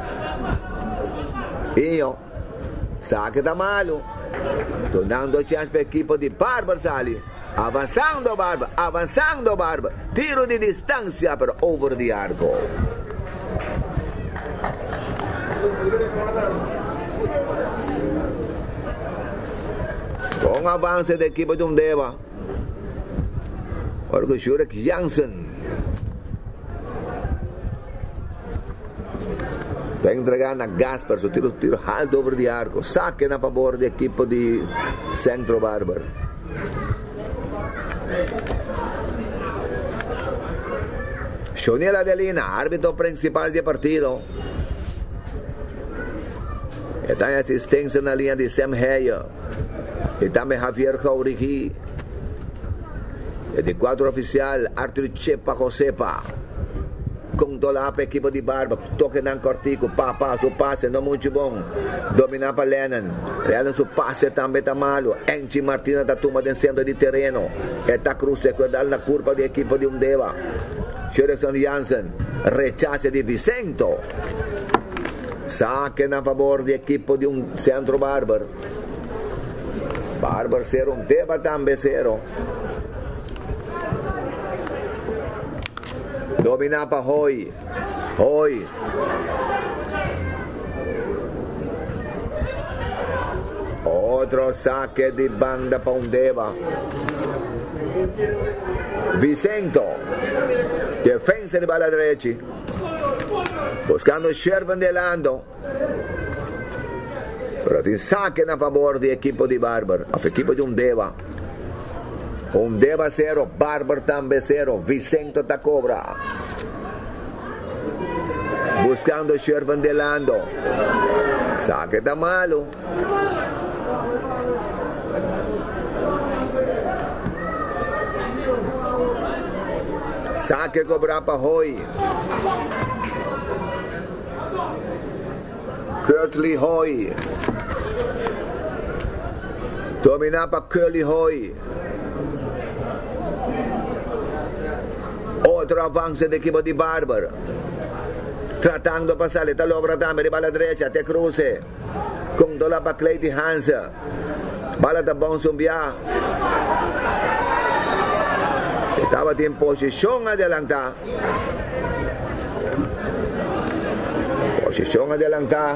Io. Saque da malo. Dando chance para el equipo de Barber sale. Avanzando Barber. Tiro de distancia pero over the arco. Con avance del equipo de Undeva. Ahora Jurek Jansen. Va entregando a Gasper su tiro alto over the arco. Saquen a favor del equipo de Centro Barber. Shoniel Adelina, árbitro principal del partido. Está en asistencia en la línea de Sam Heyer. Y también Javier Jauregui. El de 4 oficial, Arthur Chepa Josepa. Con Dolap, equipo de Barber. Toque en cortico, su pase, no mucho bon. Domina para Lennon. Lennon su pase también está malo. Enchi Martina está toma de centro de terreno. Esta cruz se cuida la curva del equipo de Undeva. Sherrickson Jansen. Rechace de Vicento. Saquen a favor del equipo de un Centro Barber. Barber 0, Undeva también 0. Domina para Hoy. Otro saque de banda para Undeva. Vicento. Defensa de bala derecha. Buscando Shervan de Lando. Pero te saquen a favor del equipo de Barber. El equipo de Undeva. Undeva 0, Barber también 0. Vicento te cobra. Buscando Shervan de Lando. Saque está malo. Saque cobra para Hoy. Curtly Hoy. Domina para Curly Hoy. Otro avance del equipo de Barber. Tratando de pasar, está logra también de bala derecha, te cruce. Con Dolap para Clayton Hansen. Bala de bon zumbia. Estaba en posición adelantada. Posición adelantada.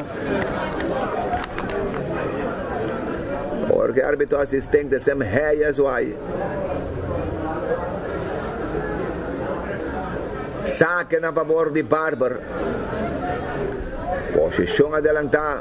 Porque árbitro asistente Sam Hayes ahí. Saquen a favor de Barber. Posición adelantada.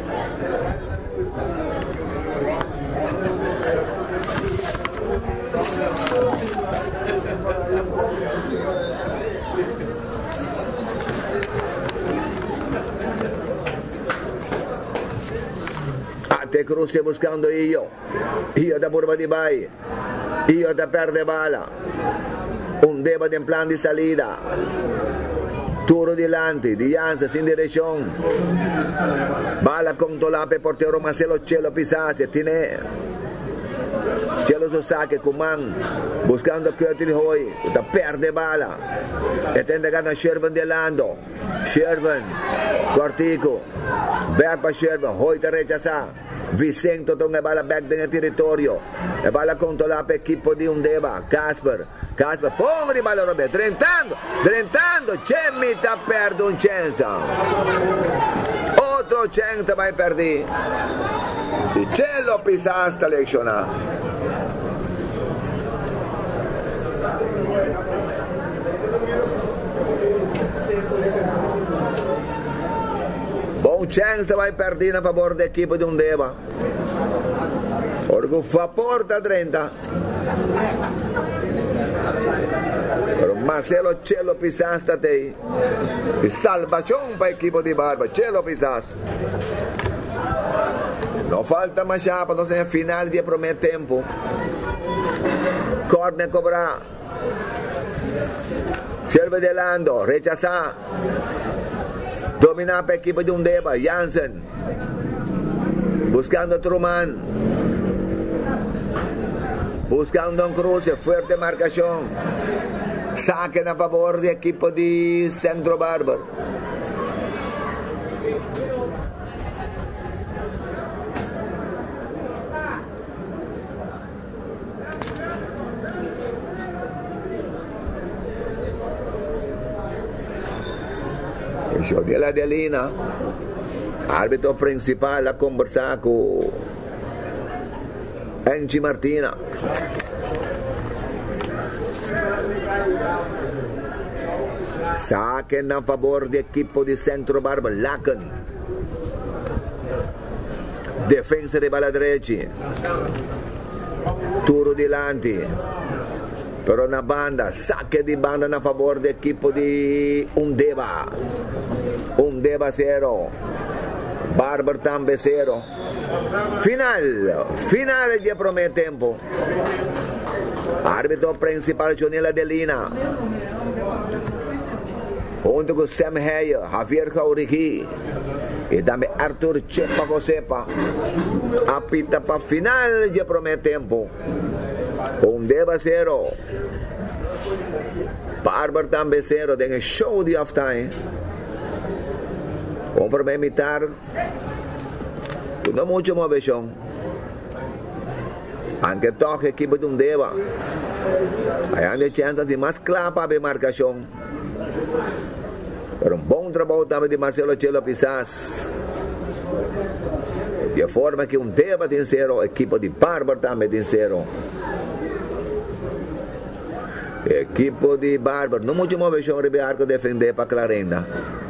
Te cruce buscando Io da curva di Bay. Io da perde bala. Undeva en plan de salida. Turo delante, de Jansen sin dirección. Bala con Dolape, portero Marcelo Chelo Pisase. Tiene Chelo Sosake, Kuman. Buscando Curtis Hoy. Perde bala. Está entregando a Shervan de Lando. Shervan. Cortico. Back para Shervan. Hoy te rechaza. Vicento toma bala back en el territorio. La bala controla per equipo di Undeva. Casper, pon ribala Roberto. Trentando. Cemita perde un chance. Otro chance vai perdi. Y Chelo Pisasta lecciona. Bom chance vai perder a favor da equipe de Undeva. Orgo favor da 30. Pero Marcelo Chelo Pisas está aí. E salvação para a equipe de Barba. Chelo Pisas. Não falta mais chapa, não sei a final de primeiro tempo. Corner cobrar. Shelby de Lando, rechazar. Dominar para a equipe de Undeva. Jansen. Buscando Truman. Buscando un cruce. Fuerte marcación. Saquen a favor del equipo de Centro Barber. Jodiel Adelina, árbitro principal, a conversar con Angie Martina. Saquen a favor del equipo de Centro Barber, Lacan. Defensa de bala derecha. Turo delante. Pero na banda, saque de banda a favor del equipo de Undeva. Undeva 0. Barber también 0. Final de primer tiempo. Árbitro principal Joniel Adelina. Junto con Sam Heyer, Javier Jaurigi y también Arthur Chepa Josepa. Apita para final de primer tiempo. Undeva 0. Barber también 0. En el show de halftime. Vamos para imitar. No mucho movesión. Aunque toque equipo de Undeva. Hay de chances de más clapa de marcación. Pero un buen trabajo también de Marcelo Chelo Pisas. De forma que Undeva tiene 0. Equipo de Barber también tiene 0. Equipo de Barber. No mucho movesión de arco defender para Clarenda.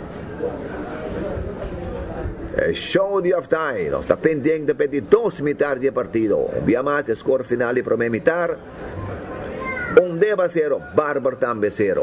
El show de halftime. Está pendiente de 2 mitades de partido. Vía más, score final y primer mitad. Undeva 0, Barber también 0.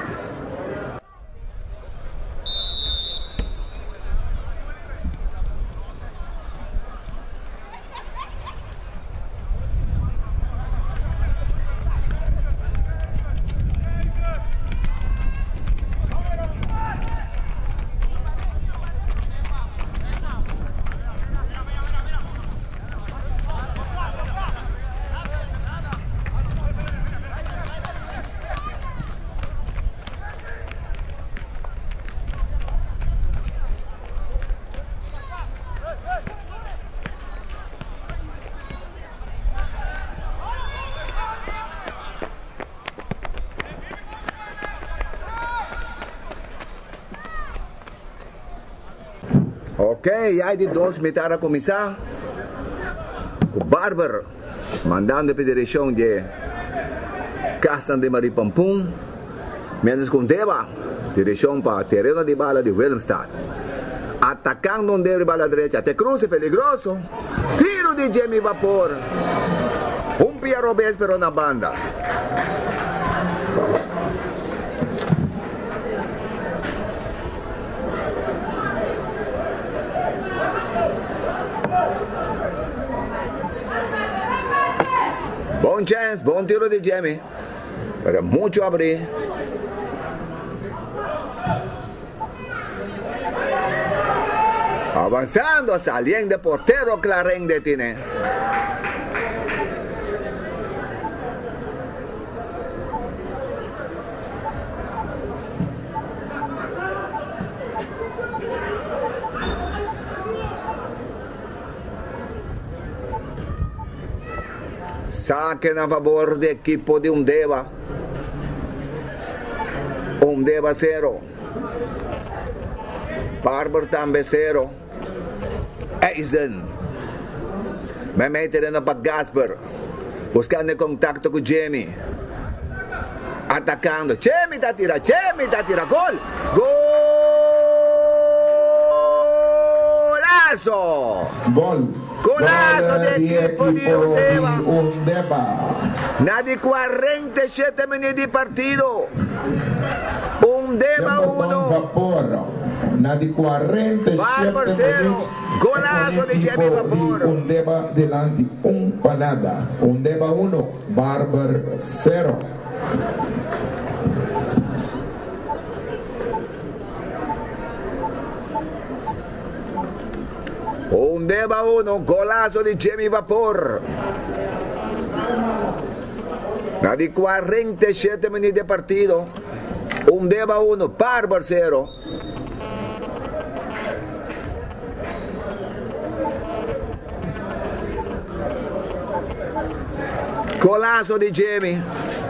Ok, ya hay de 2 mitades a comenzar. Barber mandando para dirección de Castan de Maripampum. Mientras con Undeva, dirección para terreno de bala de Willemstad. Atacando Undeva de bala derecha. Te cruce peligroso. Tiro de Jamie Vapor. Un Piero Bez pero una banda. Buen chance, buen tiro de Jamie. Pero mucho abrir. Avanzando, saliendo de portero, Clarén detiene. Saquen a favor del equipo de Undeva. Undeva 0. Barber también 0. Eisden. Me meten para Gasper. Buscando contacto con Jamie. Atacando. Jamie está tira. Gol. Gol. Golazo! Gol. Golazo di equipo di Undeva. Undeva. Na di 47 minuti di partito. Undeva 1. Vapor. Na di 47 minuti. Golazo di Jamie Vapor. Undeva delante panada. Undeva 1. Barber 0. Undeva 1, golazo di Jamie Vapor. Na di 47 minuti di partito. Undeva 1, Barber 0. Golazo di Jamie.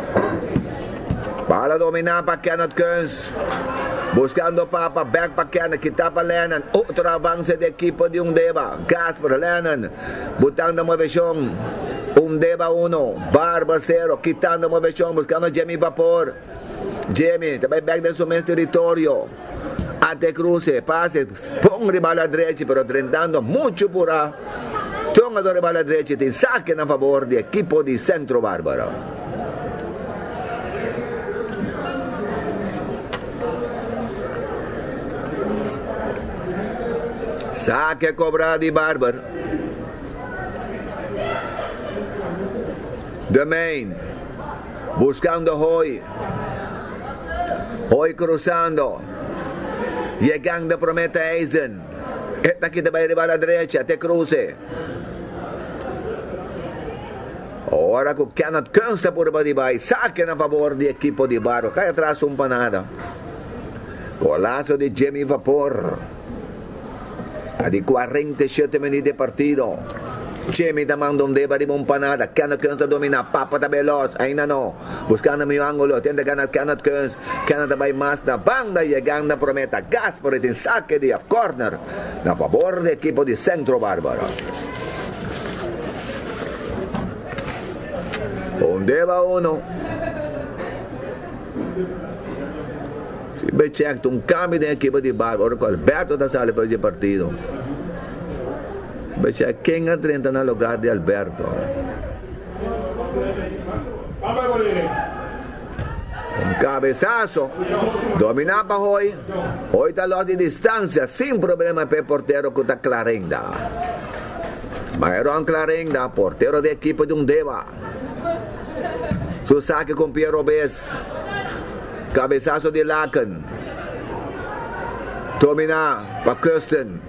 Bala dominada para Kenneth Kearns. Buscando Papa, back para Kenneth, kita para Lennon. Outro avance de equipo de Undeva. Casper, Lennon, botando movesión. Undeva 1, Barber 0, quitando movesión, buscando Jamie Vapor. Jamie, também back de su mesmo territorio. Ante cruce, pase, pon rival a derecha, pero tentando mucho por ahí. Tonga do rival a derecha, te saquen a favor de equipo de Centro Bárbaro. Saque cobrado de Barber. Domain. Buscando Hoy. Hoy cruzando. Llegando promete Eisen. Esta aqui também rival a derecha. Te cruce. Ora com Kenneth Kearns por Badibay. Saque a favor do equipo de Barro. Cai atrás panada. Golazo de Jamie Vapor. A di 47 minuti di partito. Jamie da manda Undeva di Monpanada. Kenneth Kearns da domina. Papa da veloz. Ainda no. Buscando meu ângulo. Tenta ganar Kenneth Kearns. Kenneth vai mais na banda. Llegando prometa. Gasper em saque de off corner. A favor do equipo de Centro Bárbaro. Undeva 1. Si ben certo un cambio di equipo di Bárbaro. Con Alberto da sale per il partito. Invece quem entra no lugar de Alberto. Un cabezazo. Dominava Hoy. Hoy da loja de distância. Sem problema per portero con Clarenda. Myron Clarenda, portero de equipo de Undeva. Su saque con Piero Bes. Cabezazo de Lacan. Domina para Kirsten.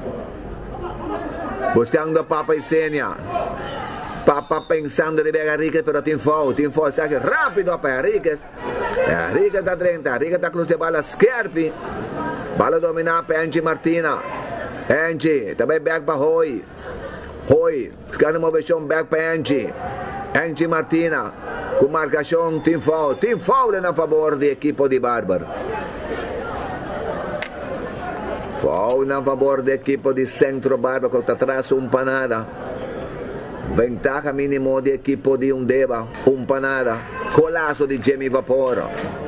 Buscando Papa y Senia. Papa pensando de ver a Enriquez, pero Team Foul saque rápido para Enriquez. Enriquez da 30. Enriquez da cruce bala Scherpi. Bala dominada para Angie Martina. Angie, também back para Hoy. Hoy, buscando movimento back para Angie. Angie Martina. Com marcação Team Foul a favor do equipo de Bárbaro. Foul a favor do equipo de Centro Bárbaro, que está atrás panada. Ventaja mínimo do equipo de Undeva, panada. Golazo de Jamie Vapor.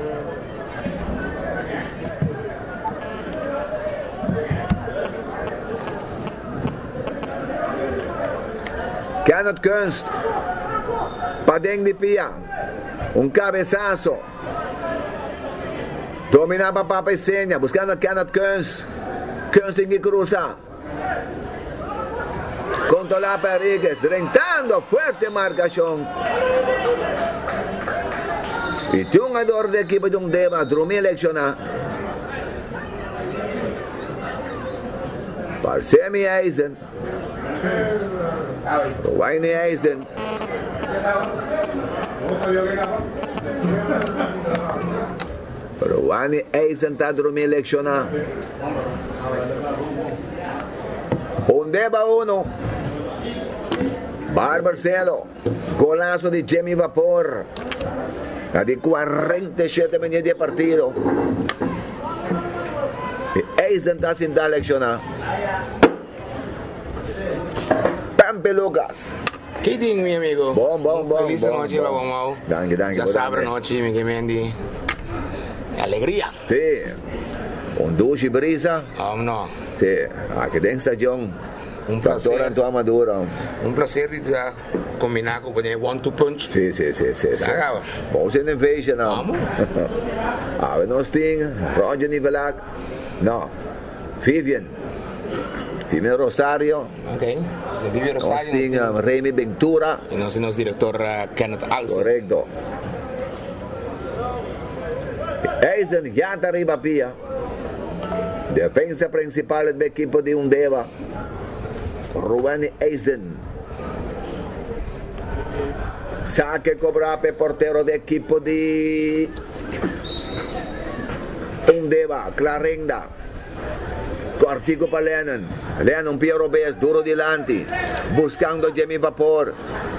Kenneth Kearns. Padeng de Pia. Un cabezazo. Dominaba Papa y Senia. Buscando a Kenneth Kearns. Kearns tiene que cruzar. Controla para Enriquez. Drentando. Fuerte marcación. Y un jugador de equipo de Undeva. Drumi elecciona. Parsemi Eisen. Wayne Eisen. Pero Wayne Eisen está dormindo eleccionar. Undeva 1. Barber 0. Golazo de Jamie Vapor. A di 47 minuti di partito. E Eisen está sin dar eleccionar. Pampe Lucas. ¿Qué ting, mi amigo? Bom. Feliz noche, Babomau. Danke. Ya sabe noche, mi Kemendi. Alegría. Sí. Un douche brisa. No. Sí, aquí en estación. Un placer. Doctor Maduro. Un placer de combinar con el one-two punch. Sí. Vamos in invasion now. Vamos. No Sting, Roger Nivelak. No. Vivian Rosario. Ok. Vivian Rosario. Sting, Remy Ventura. Y nos director Kenneth Alsen. Correcto. Eisen Yanta Ribapia. Defensa principal del equipo de Undeva. Rubén Eisen. Saque Cobrape, portero de equipo de Undeva, Clarenda. Cortico para Lennon, Piero Bes, duro delante, buscando Jimmy Vapor.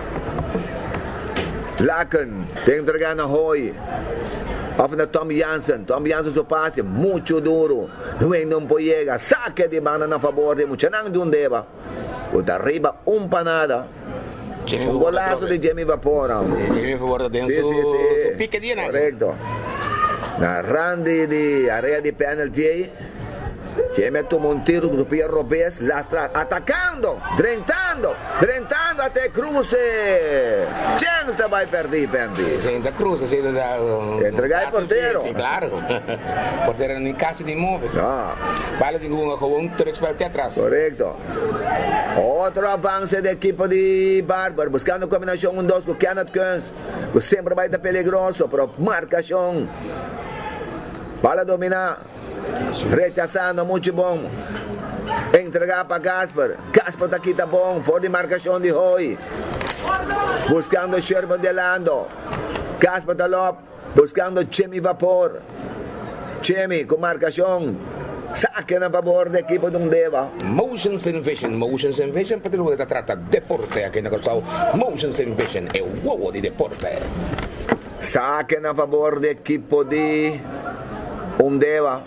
Laken, te entregan a Hoy. Of Tom Jansen su pase, mucho duro. No llega, saque de banda a favor de Muchanang de Undeva. Puta arriba, un panada. Un golazo de Jimmy Vapor. Jimmy Vapor dentro su pique de nada. Correcto. Na randi de área de penalty ahí. Se mete un tiro do Pierro Bes, lastra, atacando, drentando até cruce. Chance vai perder, penalty. Sim, da cruce, sim, da entregar o porteiro. Sim, claro. Porteiro nem caixa de imóvel. Não. Vale de um três para atrás. Correcto. Outro avanço da equipe de Bárbaro, buscando combinação 1-2 com Kenneth Kunz. Sempre vai estar peligroso, pero marcação. Bala dominar. Rechazando, muito bom. Entregar para Casper. Casper está aqui, tá bom. Fora de marcação de Roy. Buscando Sherman de Lando. Casper está lá. Buscando Chemi Vapor. Chemi com marcação. Saque a favor da equipe de Undeva. Motions and Vision, para o que trata deporte aqui na Corsal. Motions and Vision é o uovo de deporte. Saque a favor da equipe de Undeva.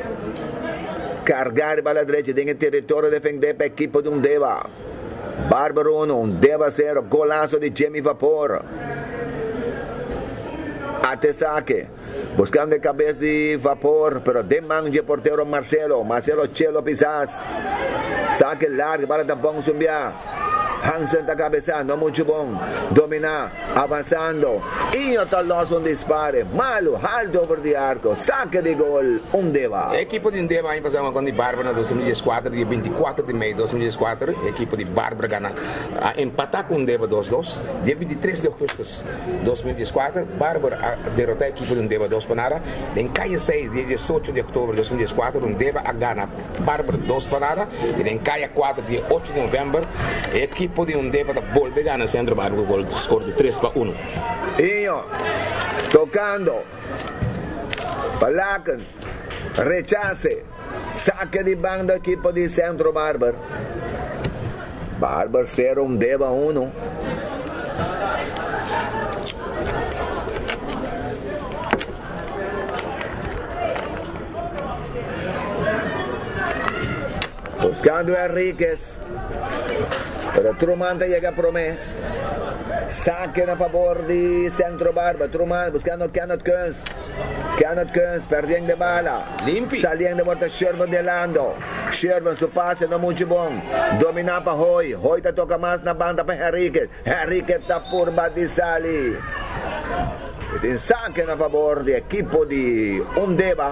Cargar para a direita, tem território defender para a equipe de Undeva. Bárbaro 1, Undeva 0, golaço de Jimmy Vapor. Até saque, buscando a cabeça de Vapor, pero de mão de porteiro Marcelo Chelo Pisas. Saque largo, para da bom Zumbia. Hansen está cabeceando, muito bom. Dominar, avançando. E o Taloso dispare. Malo, alto over de arco. Saque de gol, Undeva. A equipe de Undeva aí passamos com o Bárbara em 2004, dia 24 de maio de 2004. A equipe de Bárbara ganha a empatar com Undeva 2-2. Dia 23 de agosto de 2004, Bárbara derrotou a equipe de Undeva 2-0. Em caia 6, dia 18 de outubro de 2004, Undeva ganha Bárbara 2-0. E em caia 4, dia 8 de novembro, a equipe de Undeva volve a ganhar Centro Bárbaro com o score de 3-1. Inho, tocando. Palacan, rechace. Saque de banda equipo de Centro Bárbaro. Bárbaro 0, Undeva 1. Buscando Enríquez. Pero Truman te llega a Promé. Saquen a favor de Centro Bárbaro. Truman buscando Kenneth Kunz. Perdiendo de bala. Limpi. Saliendo de vuelta Sherman de Lando. Sherman su pase no muito bom. Dominar para Roy. Roy te toca mais na banda para Enríquez. Enríquez está por Badisali. E tem saquen a favor de equipo de Undeva.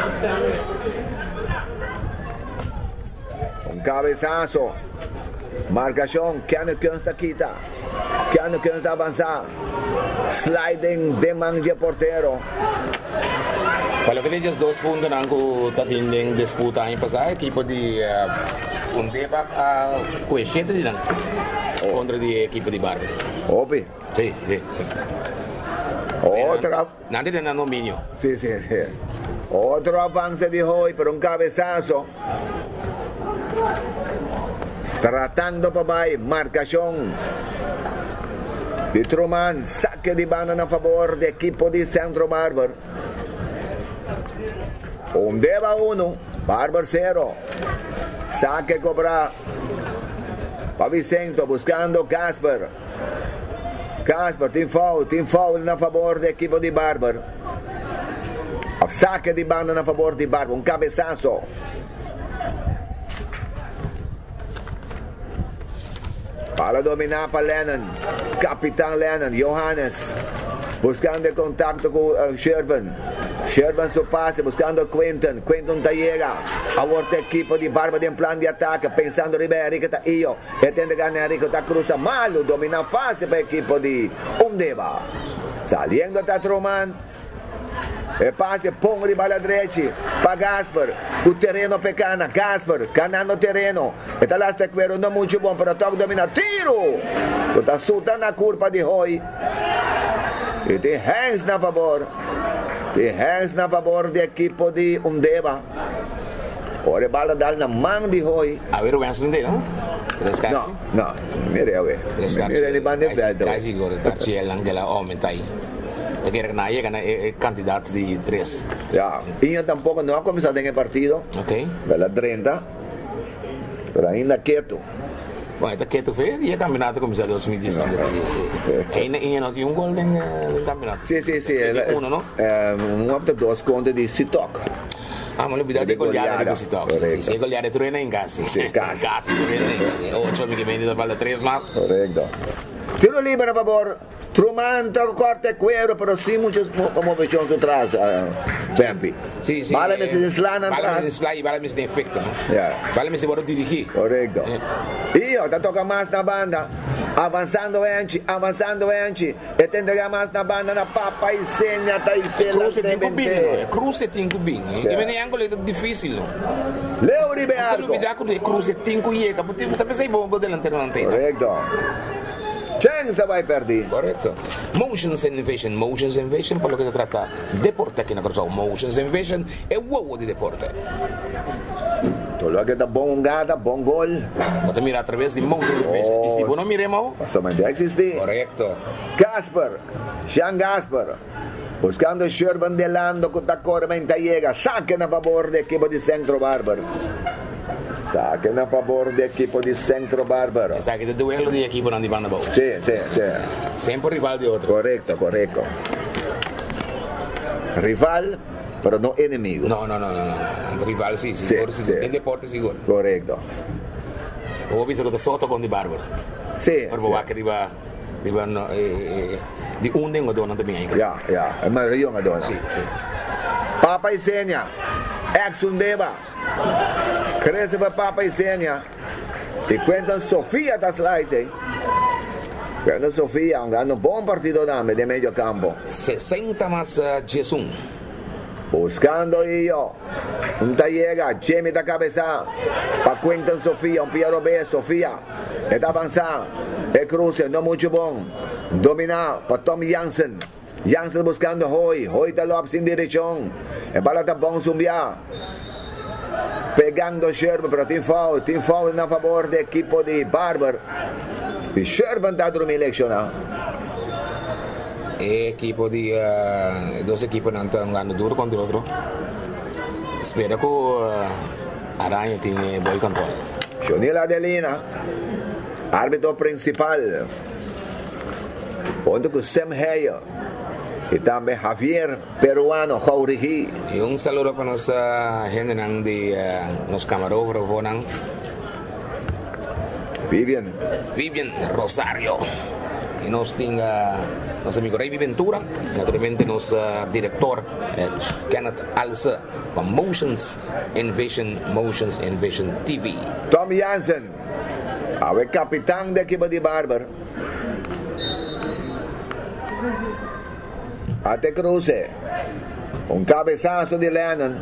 Un cabezazo. Marcação, Kenneth Kunz está quita. Kenneth Kunz está avançar. Sliding de mão de porteiro. Para o que diz 2 pontos não está tendo disputa em passar a equipe de Undeva coexente de contra a equipe de Bárbara. Opi. Sim. Outra. Nada de domínio. Sim. Outro avanço de Roy por um cabeçaço. Tratando para baixo, marcação de Truman, saque de banda a favor da equipe de Centro Bárbaro. Undeva 1, Bárbaro 0. Saque cobrar para Vicento, buscando Casper, team foul a favor da equipe de Bárbaro. Saque di banda a favor di Barber, un cabezazo. Para dominar para Lennon, Capitán Lennon, Johannes, buscando el contacto con Shervan. Shervan su pase, buscando Quinton llega, aborta el equipo di Barber en plan de ataque, pensando Rivera, Enrique io, e tende a ganar Enrique cruza malo, domina fácil para el equipo di Undeva. Saliendo a Truman. E passa, pongo di bala drechi para Gasper, o terreno pecana, Gasper, ganando terreno, e tá lá está Quero, não muito bom, para toque domina, tiro, tá soltando a curva de Roy, e tem hands na favor do equipo de Undeva, ora bala dal na mão de Roy. A ver, o ganso de não? No, mire a ver, mire ele bande velho. Casi agora, Garcia Angela aumenta aí. Porque nadie gana candidatos de 3. Ya, Inha tampoco no ha comenzado en el partido. Ok. De las 30. Pero ainda quieto. Bueno, está quieto fue y el campeonato comenzó en 2019. Inha no tiene un gol en el campeonato. Sí. Uno, ¿no? Un de 2 contra di Sitok. Ah, ma l'ho di goleare di Sitok. Sì, goleare Turena in Gassi. Sì, Gassi. 8 amici vendi da fare 3 ma. Correcto. Tiro libre a favor. Truman corte Quero, pero sí muchos movimientos atrás. Tempi. Sí. Vale, me se slana atrás. atrás. Vale, slide, vale, me se efecto, ¿no? Yeah. Vale, me se vuole dirigir. Correcto. Io, te toca más na banda. Avanzando Enchi. E te entrega más na banda na Papa y Seña, Cruce tem cubinho, Cruce tem cubinho. E vem ângulo é difícil, não? Leo Ribeiro. Se olvidar que Cruce tem cuica, porque você pensa em bomba delantero não tem. Correcto. Chance vai perder. Correcto. Motions Invasion, por lo que se trata deporte aqui na Corazón. Motions Invasion é o huevo de deporte. Todo lo que está bom gada, bom gol. Você mira através de Motions Invasion. E se você não miremos, somente existe. Correcto. Jean Gasper. Buscando Shervan delando con la corrente llega. Saquen a favor del equipo de Centro Barber. Saquen a favor del equipo de Centro Barber. Saquen de duelo de equipo non vanno boh. Sí. Sempre rival di otro. Correcto. Rival, pero no enemigo. No. Rival sì. In deporte sicuro. Correcto. Ho visto che da sotto con di Barber. Sì. Per voi che arriva di Unden o donna também. Ja. É maravilhoso a donna. Sì. Papa e Senha. Ex Undeva. Cresce para Papa e Senha. E Quentin Sofia das Slice. Quentin Sofia un buon partido dame de medio campo. 60 más Jesús. Buscando io. Un llega, Jamie da cabeza. Para Quentin Sofia, un Piero B. Sofia. E da avanzar. E cruce, no mucho bon. Domina para Tom Jansen. Jansen buscando Hoy da Lopes en dirección. E bala da bon Zumbia. Pegando Sherman, pero team foul a favor del equipo de Barber. Y Sherman da dormir eleccionado. Equipo di dos equipos non stanno andando duro contro l'altro. Spero che Aranha tiene buon controllo. Jonil Adelina, árbitro principal. Junto con Sam Heyer. E também Javier Peruano Jaurigi. E un saludo para nossa gente de nos camarógrafos Vivian Rosario. E nós temos nosso amigo Rey Ventura, naturalmente nosso diretor Kenneth Alsa para Motions Invasion TV. Tom Jansen, o capitão da equipe de Barber. Até cruce. Un cabezazo de Lennon.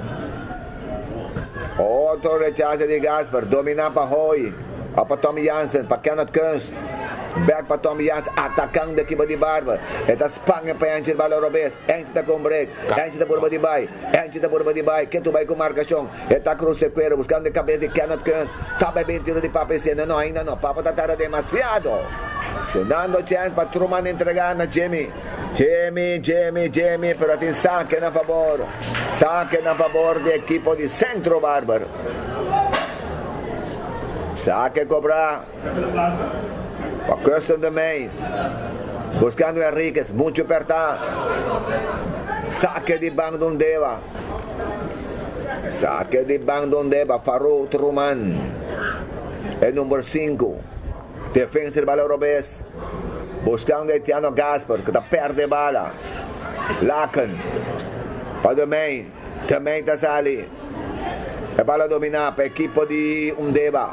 Otro rechazo de Gasper. Domina para Hoy. Para Tom Jansen. Para Kenneth Kunst. Back para Tom Jansen. Atacando da equipe de Barber. Eta Espanha para Anche de Valorobes. Anche da com break. Anche da Burba de Bay. Que tu vai com marcação. Eta cruce Quero. Buscando a cabeça de Kenneth Kunst. Tava bem tiro de Papa e Senna. Não, ainda não. Papa tá tarde demasiado. Dando chance para Truman entregar na Jamie, pero tem saque a favor do equipo de Centro Barber. Saque cobrar para Custom Domain, buscando Enriquez, muito apertar. Saque di Bangdondeva. Saque di Bangdondeva. Faro Truman. El número 5. Defensa de Valorobes. Buscando Etiano Gaspar, que está perde bala. Lacan. Padomei. Também está ali. A bola dominar para a equipe de Undeva.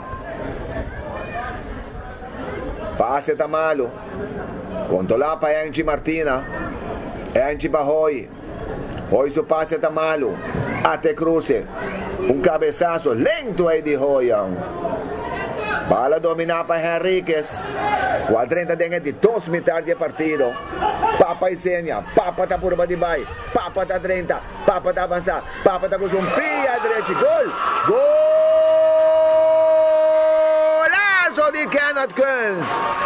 Passe está malo. Controlar para Angie Martina. Angie Bahoy. Hoy su pase está malo. Até cruce. Cabeçazo lento aí de Royan. Bola dominar para Henriquez. 40 de 2 metades de partido. Papa e Sênia. Papa está por baixo de baixo. Papa está 30. Papa está avançar. Papa está com um pé à direita. Gol! Golaço de Kenneth Kunz.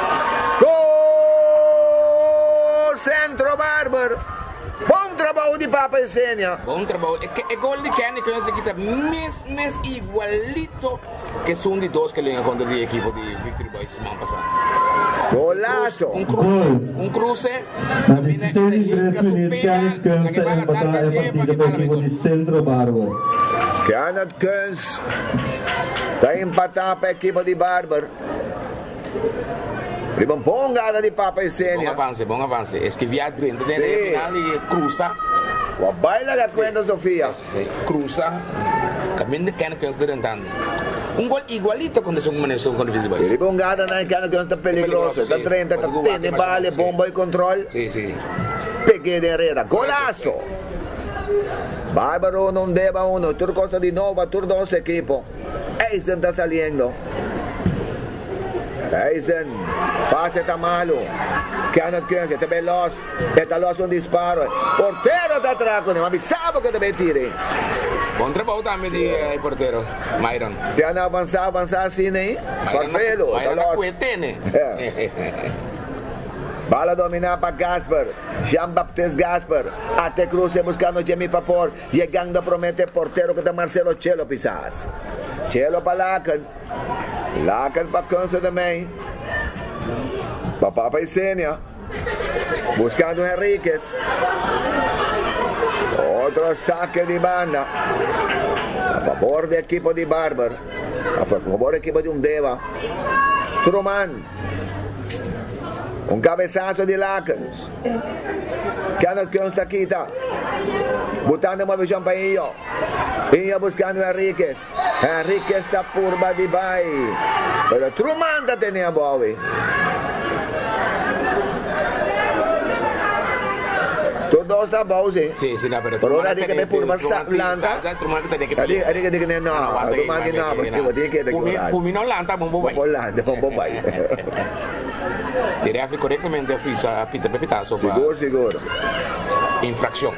Gol! Centro Bárbaro. Bom trabalho de Papa e Sênia. Bom trabalho. É gol de Kenneth Kunz que está mes igualito que son de dos que le contra el equipo de Victory Boys semana pasada. Golazo. Un cruce. A 16-3 minutos, Kenneth Kunz está empatado el partido para el equipo de Centro Bárbaro. Kenneth Kunz está empatado para el equipo de Bárbaro. Prima buona gara di Papa e Sênia. Buon avance. Es que via dentro del final y cruza. Baila la cuenta Sofía. Cruza. Camino de Kenneth Kunz derrotando. Un gol igualito con eso con el Victory Boys. Prima gara na Kenneth Kunz está peligroso. Está 30, tiene vale, bomba y control. Sí. Pegué de Herrera. Golazo. Bárbaro non deba uno. Tur costa di nuovo, tur 2 equipo. Eisen está saliendo. Eisen, pase está malo. Kenneth Kunz está veloz. Está veloz un disparo. Portero está atrás con él. Avisaba que debe tirar. Buen trabajo también de portero, Myron. Te han avanzado así, ¿no? Parfelo. Bala dominada para Gaspar. Jean-Baptiste Gaspar. Até cruce buscando Jimmy Papor. Llegando promete portero que está Marcelo Chelo Pisas. Chelo para Lacan. Lacan para Kunz também. Para Papa e Sênia. Buscando Henriquez. Otro saque de banda. A favor del equipo de Bárbaro. A favor del equipo de Undeva. Truman. Un cabezazo de Lacan. Kenneth Kunz está aqui, tá? Botando uma visão para Inho. Inho buscando Henriquez. Henriquez está por Badibai. Pero Truman está tendo a bola. Todos está bom, sim. Sí, no, pero Truman tiene que me por más lanza. Truman tiene que Truman tiene que Pumino lanta, bombo vai. Direi corretamente a Peter Pepitazo. Seguro. Infracción.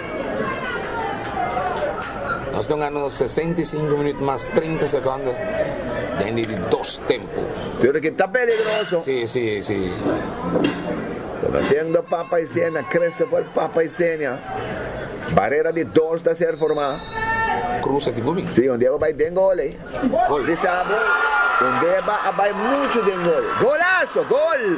Nós estamos ganando 65 minutos más 30 segundos de 2 tiempos. Pero que está peligroso. Sí. Conociendo Papa y Sênia, crece por Papa y Sênia. Barreira de 2 está a ser formada. Cruza de Gubin. Sí, onde vai ter gol, hein? Gol. De sábado, onde vai muito de gol. Golaço, gol!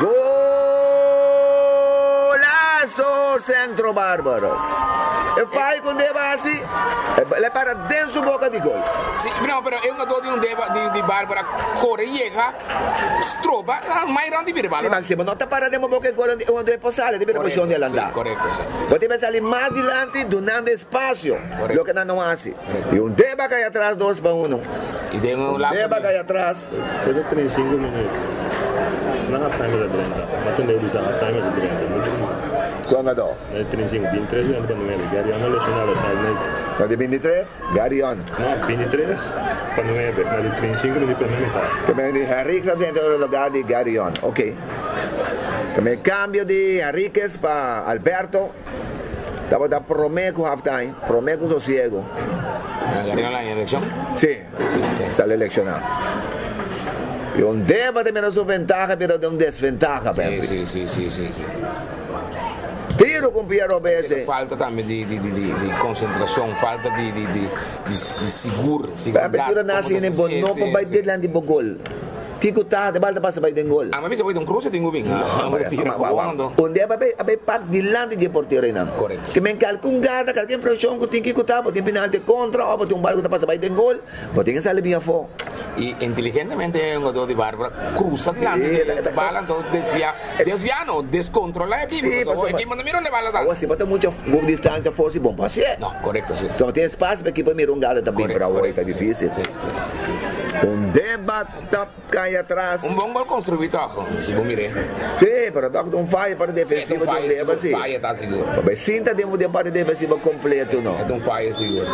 Golaço, Centro Bárbaro. E fai com Deva assim, ele para dentro da boca de gol. Sim, não, mas é um jogador de Bárbara, corre, chega, estroba, mais grande de Bárbara. Sim, Máximo, não está para dentro da boca de gol onde é possível, deve ter posição de andar. Correto. Você vai sair mais adiante, donando espaço, o que não faz. E um Deva cai atrás, 2-1. E de um lado. Deva cai atrás. Foi de 35 minutos. Não é a time da 30, mas também diz a time da 30. Quando andò? Nel 35, 23 anni quando me Garion lesionava Salme. Nel 23? Garion. No, 23 quando me nel 35 di per metà. Come di Henriquez dentro il lugar di Garion. Ok. Come cambio di Henriquez para Alberto. Estaba da Promeco halftime. Promeco sosiego. ¿Garion la elección? Sí. Está eleccionado. Y un deba de menos ventaja, pero de un desventaja. Sí. Tiro con Piero Bese. Falta também de concentração, falta de segurança. A abertura nasce em Bonopo, vai ter lá de Bogol. Kikuta, de balda pasa by dengol. A mí se voy de un cruce, tengo bien. Onde abe pak dilante de porteiro não. Correto. Que men calcun gada, calquem frachon que tem que cutar, tem penalti contra, ou tem balda passa by dengol, tem que sair bem fo. Y inteligentemente un jugador de Bárbara cruza delante de bala, entonces desviano, descontrola el equipo. El equipo no mira una bala. Agora sim, bota muita distância, fosse bom passe. No, correcto, sí. Só tem espaço para a equipe mirar um gada também para agora, tá difícil. Un debate cai atrás. Un buen gol construido, si vos miré. Sí, pero toca un fallo para defensivo de debate, sí. Fallo está seguro. Mas sinta demo de parte defensivo completo, não. Es un fallo seguro.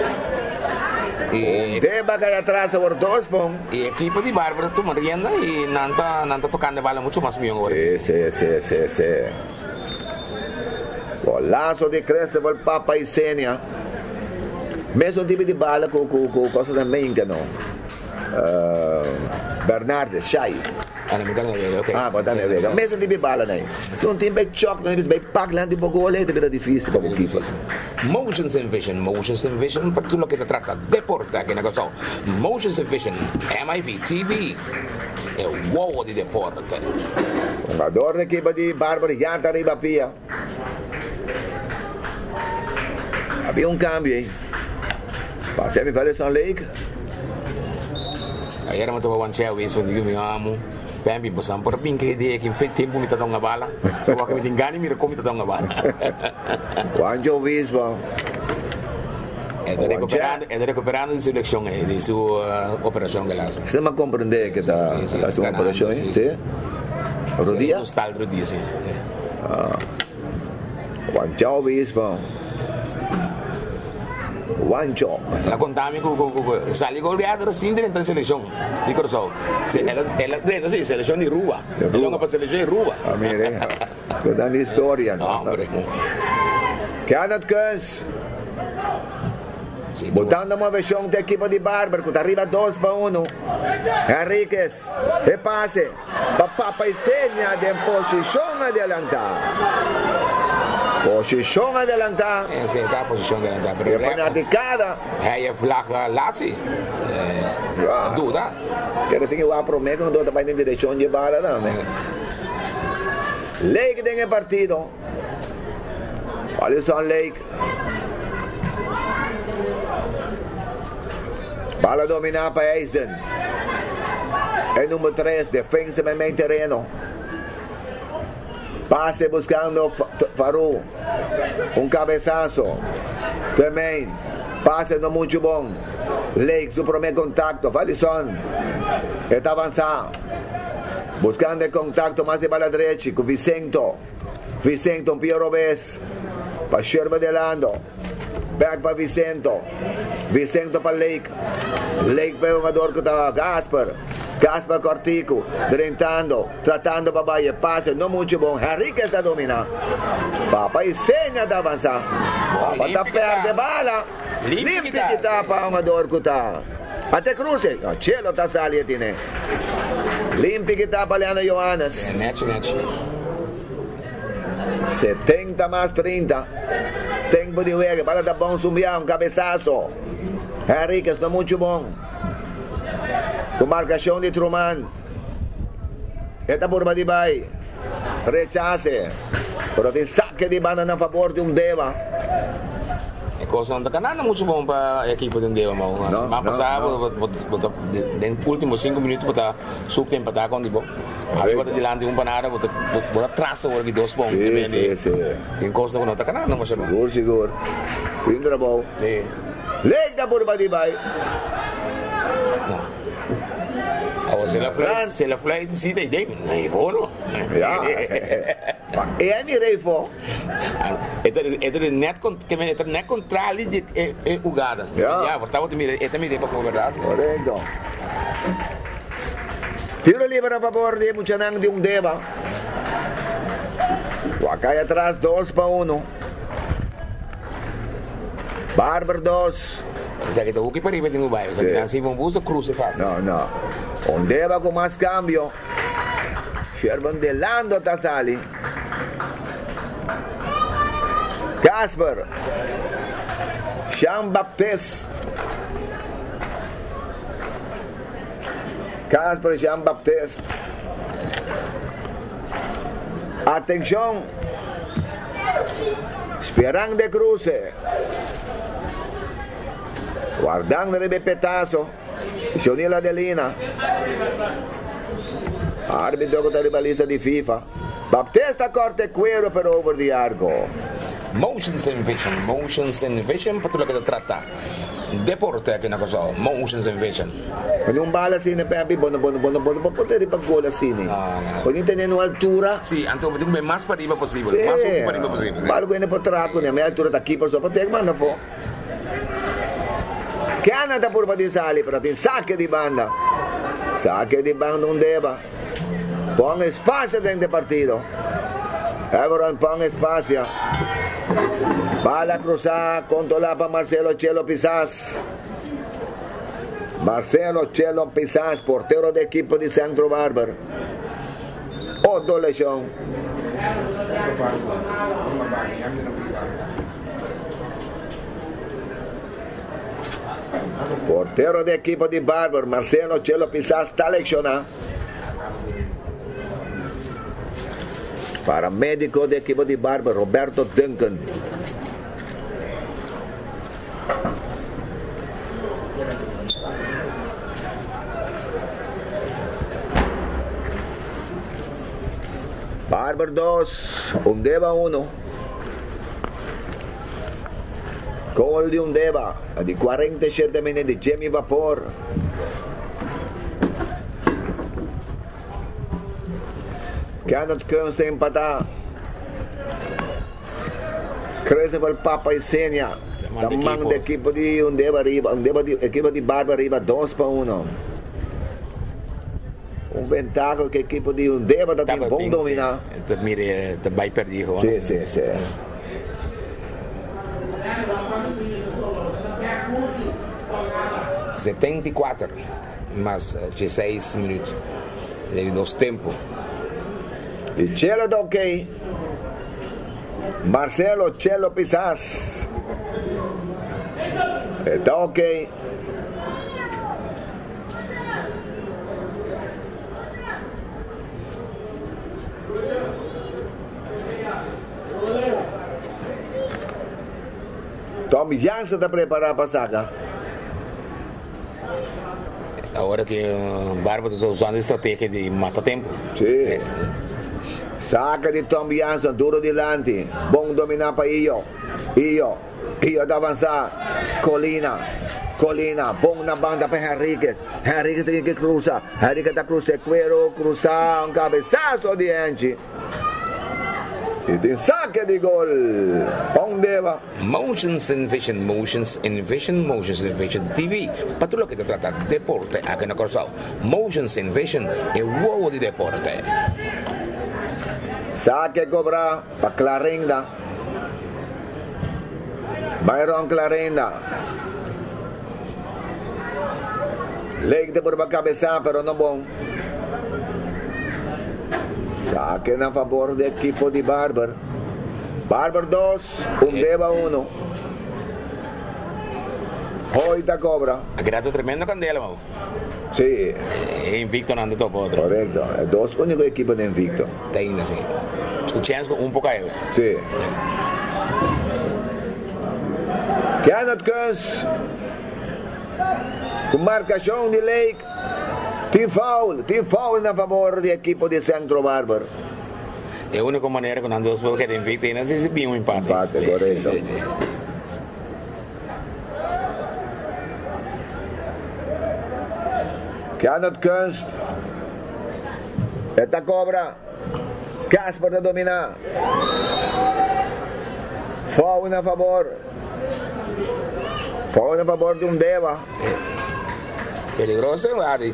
Deba cai atrás por 2 pontos. Y el equipo de Bárbara toma rienda y Nanta tocando bala mucho más mío ahora. Sí. Golaço de Cresce por Papa e Sênia. Mesmo tipo de bala com coisa também que não. Bernardes, Shai. Okay. Botar na vega. Mesmo tipo de bala, né? Se um time vai choque, não vai pagar lá de gol, é difícil para o equipe. Motions and Vision, para tudo que se trata deporte aqui na Gosol. Motions and Vision, MIV TV, é o wow de deporte. O jogador da equipe de Bárbara já está arriba pia. Havia um câmbio, hein? Para a semifinal São Lake. Aí era muito bom, isso quando eu me amo. Pembi bosan por pin que dia que fez tempo me tá dando uma bala. Só que me engane me como tá dando uma bala. Quando Visba. É recuperando de seleção de sua operação que ela. Você me compreende que está a sua operação, sim? Rodia? No tal rodia, sim. Quando Visba. Juancho. La contami sali goleado assim dentro da seleção. Dico só. Ela dentro da seleção de rua. Ela não para seleção de rua. Mire. Toda a história. Kenneth Kearns. Botando uma versão da equipe de Bárbara, que arriba 2-1. Henriquez, repasse. Papa e Sênia de posição adelantada. Posição adelantada. Sim, está a posição adelantada. É fanaticada. É flaca Lazzi. Dúvida. Quero ter que ir para o meio, não dá para ir em direção de bala, não. Lake tem o partido. Alisson Lake. Bala dominada para Eisden. É número 3, defensa em meio terreno. Passe buscando Faru. Um cabeçaço. Também. Passe não muito bom. Lake, seu primeiro contato. Alisson. Está avançando. Buscando el contacto más de bala derecha con Vicento. Vicento, un Piero Robes. Para Sherba de Lando. Back para Vicento. Vicento para Lake. Lake para un jugador que estaba Gasper. Gasper Cortico. Drentando. Tratando para Valle. Pase. No mucho bom. Henrique está dominando. Papa y seña de avanzar. Papa está perde bala. Limpio que está para un jugador que está. Até cruce. Cielo está saliendo tiene. Limpio que está peleando Johannes. Match. 70 más 30. Tempo de juego. Bala está bom zumbiar. Un cabezazo. Henriquez no mucho bom. Con marcación de Truman. Esta por de Bay. Rechace. Pero tem saque de banana a favor de un Deva. É coisa não está ganhando muito bom para a equipe de Deva, mas semana passada, nos últimos 5 minutos, botar subte empatar com o aí botar delante um panada, botar atrás o que 2 pontos. Sim. Tem coisa que não está ganhando, mas seguro. Pindra bom. Leita por de Bay. Não. Se la flight si dai dei, nei volo. Ja. E mirei fo. Net controle de jogada. Ja, portava te mirei para verdade. Correcto. Tiro libre a favor de Muchanang de un Deva. Huacay atrás 2-1. Barber 2. O sea que te busques para arriba en Dubai. O sea que así un bus cruce fácil. No. Un Deva con más cambio. Sherman de Lando Tasali. Casper. Jean Baptiste. Casper Jean-Baptiste. Atención. Esperando de cruce. Guardando el petazo. Jonil Adelina. Árbitro contra el balista de FIFA. Baptista corte cuero pero over the arco. Motions and Vision, patuloy kita trata. Deporte aqui na cosa, Motions and Vision. Pag yung bala sine pepi, bono, poter ipag-goal sine. Pag yung tenendo altura. Sì, anto may mas pa riba possible. Sì, Mas pa riba possible. Balo ko po trato niya, may altura ta keeper so patek man na po. Canada pur pa din sali, pero tin saque di banda. Saque di banda un deba. Pon espacio dentro del partido. Everon pon espacio. Bala cruzada, controla para Marcelo Chelo Pisas. Marcelo Chelo Pisas, portero de equipo de Centro Barber. Otto lesión. Portero de equipo de Barber, Marcelo Chelo Pisas está lesionado. Paramédico de equipo de Barber, Roberto Duncan. Barber 2, Undeva 1. Gol de Undeva, di 47 minuti, Jamie Vapor. Kenneth Kunst empata. Crescebel Papa Isenia. Tamang de equipo di Undeva arriba, equipo di Barber arriba 2-1. Un ventajo che equipo di Undeva da un buon domina. Mire, te vai per di gewoon. Sì. 74 más 16 minutos de dos tiempos. Il Chelo da ok. Marcelo Chelo Pisas. Está ok. Tom Jansen está preparado para sacar. Ahora que Barba está usando estrategia de mata tempo. Sì. Saca di Tom Jansen, duro delante. Buon dominar para Io da avanzar. Colina, bom na banda para Henriquez. Henriquez tem que cruzar. Henriquez está cruzando, cruzar um cabeçaço adiante. E tem saque de gol. Undeva. Motions and Vision TV. Patuloy kita trata deporte aqui na Corsal. Motions and Vision é o de deporte. Saque cobra para Clarinda. Byron Clarinda. Legde por cabeza, pero no bom. Saque a favor do equipo de Barber. Barber 2, Undeva 1. Hoy cobra. Ha creado tremendo candela, mano. Sí. Invicto no anda todo otro. Correcto. Dos únicos equipos de invicto. Tem, assim. Escuchemos un poco ahí. Sí. Kenneth Kunst. Com marcação de Lake. Team foul a favor do equipo de Centro Barber. É a única maneira que nós dois podemos quedar invicto e não se bem um empate. Empate, correto. Kenneth Kunst. Esta cobra. Casper de dominar. Foul a favor. Foul a favor de Undeva. Peligroso, Adi.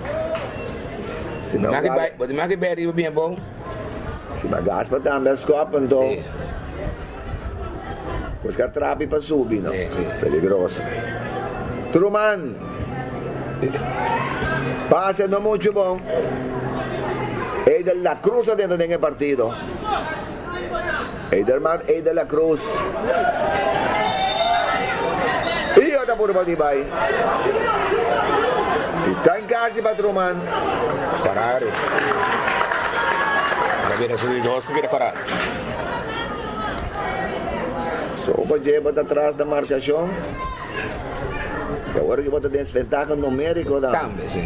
Mas que bem bem bom. Se Gasper também escopa, então. Os que atrapam para subir, não? Sim. Peligroso. Truman. Pase não muito bom. Eider La Cruz dentro del partido. Eider La Cruz. Y otra curva de Bay. Está en casa para Truman. Parar. La viene su dos, viene parar. Sopa lleva atrás da marcação. E agora que bota desventaja numérico da. También, sí.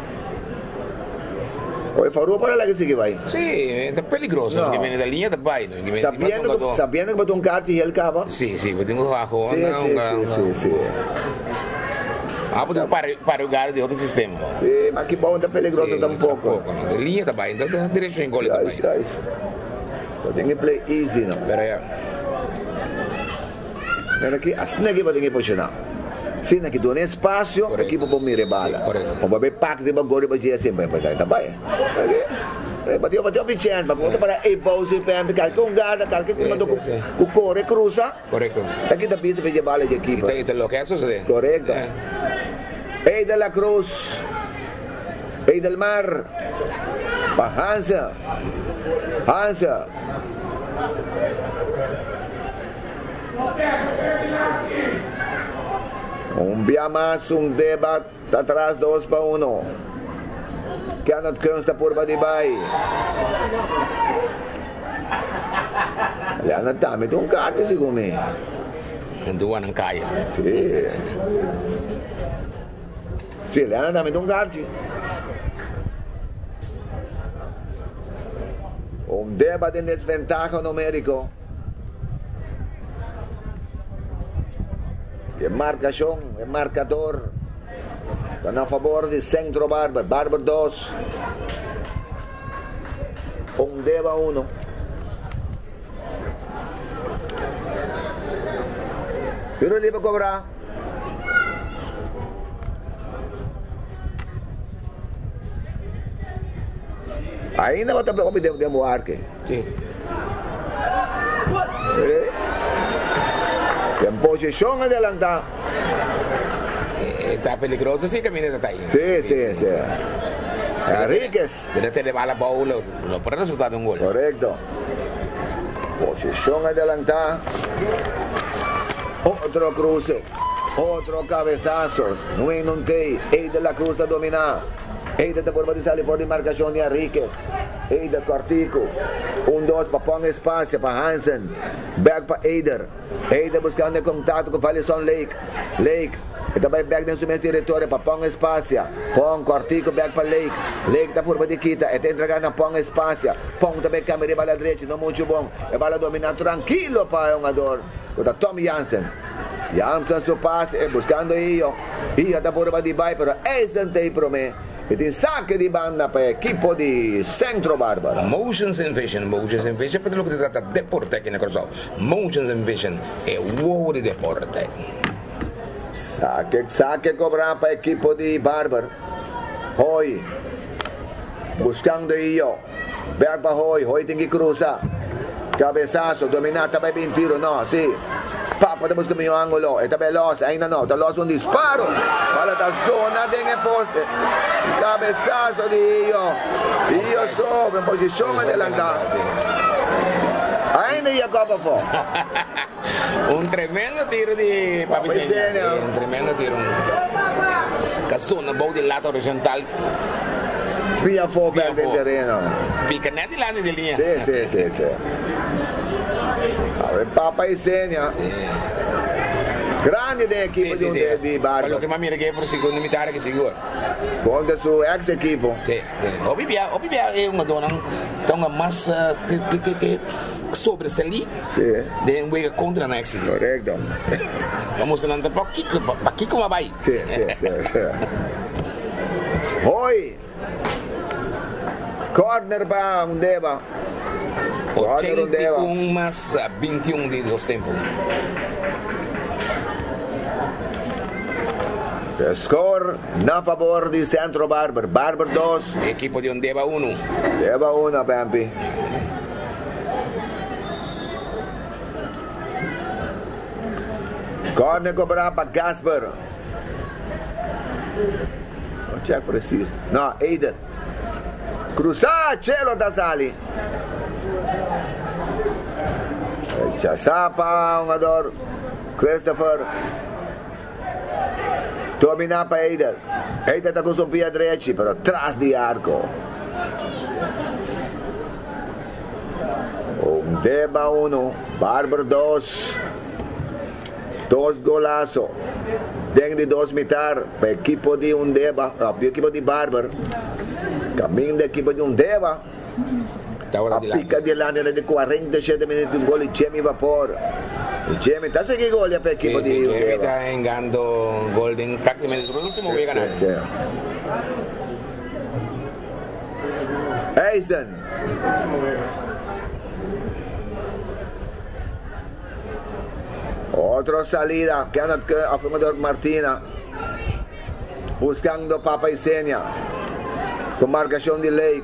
Oye, Faru, para la que sigue vai. Sí, es peligroso, No. porque viene de línea de baile. Sabendo que bota un carte y él cava. Sí, sí, pues tengo bajo. Sí. Ah, pues para lugar de otro sistema. Sí, mas que bom, tá peligroso tampoco. No, de línea de baile, entonces derecho en gol de baile. Tem que play easy, no? Pero ya. Pero aqui, assim aqui vai ter que posicionar. Sim, aqui dona espaço, a equipe pode mirar bala. O bebê pack de bagulho para dia sempre vai tá bem. Bateu a chance, mas conta para a pause para ficar com gada, cara que mandou com corre cruza. Correcto. Aqui tá pisa para bala de equipe. Y te lo que eso se Correcto. Ei de la Cruz. Ei del Mar. Pa Hansa. Un día más, un debate atrás 2-1. Cannot consta por Badibay. Lihat na dami itong karte si Gumi. Nanduan ang kaya. Sí, lihat na dami itong karte. Un debate en desventaja numérico. Y en marcación, en marcador, van a favor de Centro Barber. Barber 2. Ondeva 1. Pero ele vai cobrar. Ainda vai estar pedindo de Moarque. Sí. En posición adelantada. Está peligroso, sí, que viene de ahí. Sí. Enríquez. Debe te llevar la bola, lo por resultado de un gol. Correcto. Posición adelantada. Otro cruce. Otro cabezazo. No en un key. Ey de la Cruz a dominar. Ey de por de salir por de marcación de Enríquez. Ey de Cortico. 1-2 para Pong espacio para Hansen. Back para Eider. Eider buscando contato com Alisson Lake. Está vai back dentro do mesmo território para Pong espacio. Pong, Cortico, back para Lake. Lake está por de quita. Está entregando a Pong espacio. Pong também câmera de bala direita. Não muito bom. É bala dominar tranquilo para o jogador. Está Tom Jansen. Jansen seu passe. Buscando Io. Io está por de vai, pero é para mim. E tem saque di banda per equipo di Centro Barbara. Motions and vision, per lo che si tratta di deporte che ne corso. Motions and vision è uovo di deporte. Saque cobra per equipo di Barbara. Hoy, buscando Io. Back para Hoy tem que cruzar. Cabezazo, dominata per il tiro, no, sì. Papa, temos que meio ângulo. Está veloz, ainda não. Está veloz um disparo. Bola da zona, tem que poste. Cabezazo de Io sobe, posição adelantada. Ainda ia Copa fora. Un tremendo tiro di Papicenia. Un tremendo tiro. Cassone, bow del lato orizzontale. Via fuori per il terreno. Piccanetti l'anno di linea. Sì. Papa e Senia. Grande equipe di Barbara. Quello che mi regge per secondo mitare che sicuro. Conta su ex equipo. Sì. Obibia è una donna una massa che sobresalì. Sì. De un wega contra na ex. Corretto. Vamos a andare pa chi come vai. Sì. Poi corner pa Ondeva. 81 más 21 de los tiempos. Score na favor di Centro Barber. Barber 2. Equipo di Ondeva 1. Ondeva 1, Pampi. Corner cobra para Gasper. Non c'è preciso. No, Eider. Cruzar, cielo da Sali. Chasapa, jogador Christopher. Domina para Eider. Eider está con su pie derecho, pero atrás de arco. Undeva 1, Barber 2. 2 golaços. Dentro de 2 mitad. Para o equipo de Undeva, do equipo de Barber. Caminho da equipe de Undeva. A pica de lá era de 47 minutos, um gol de Jamie Vapor. E Jamie está seguindo gol para a equipe de Undeva. Jamie está engando gol de praticamente o último que ganhou. Eisen. Otra salida, que a formador Martina. Buscando Papa y Senia. Com marcação de Lake.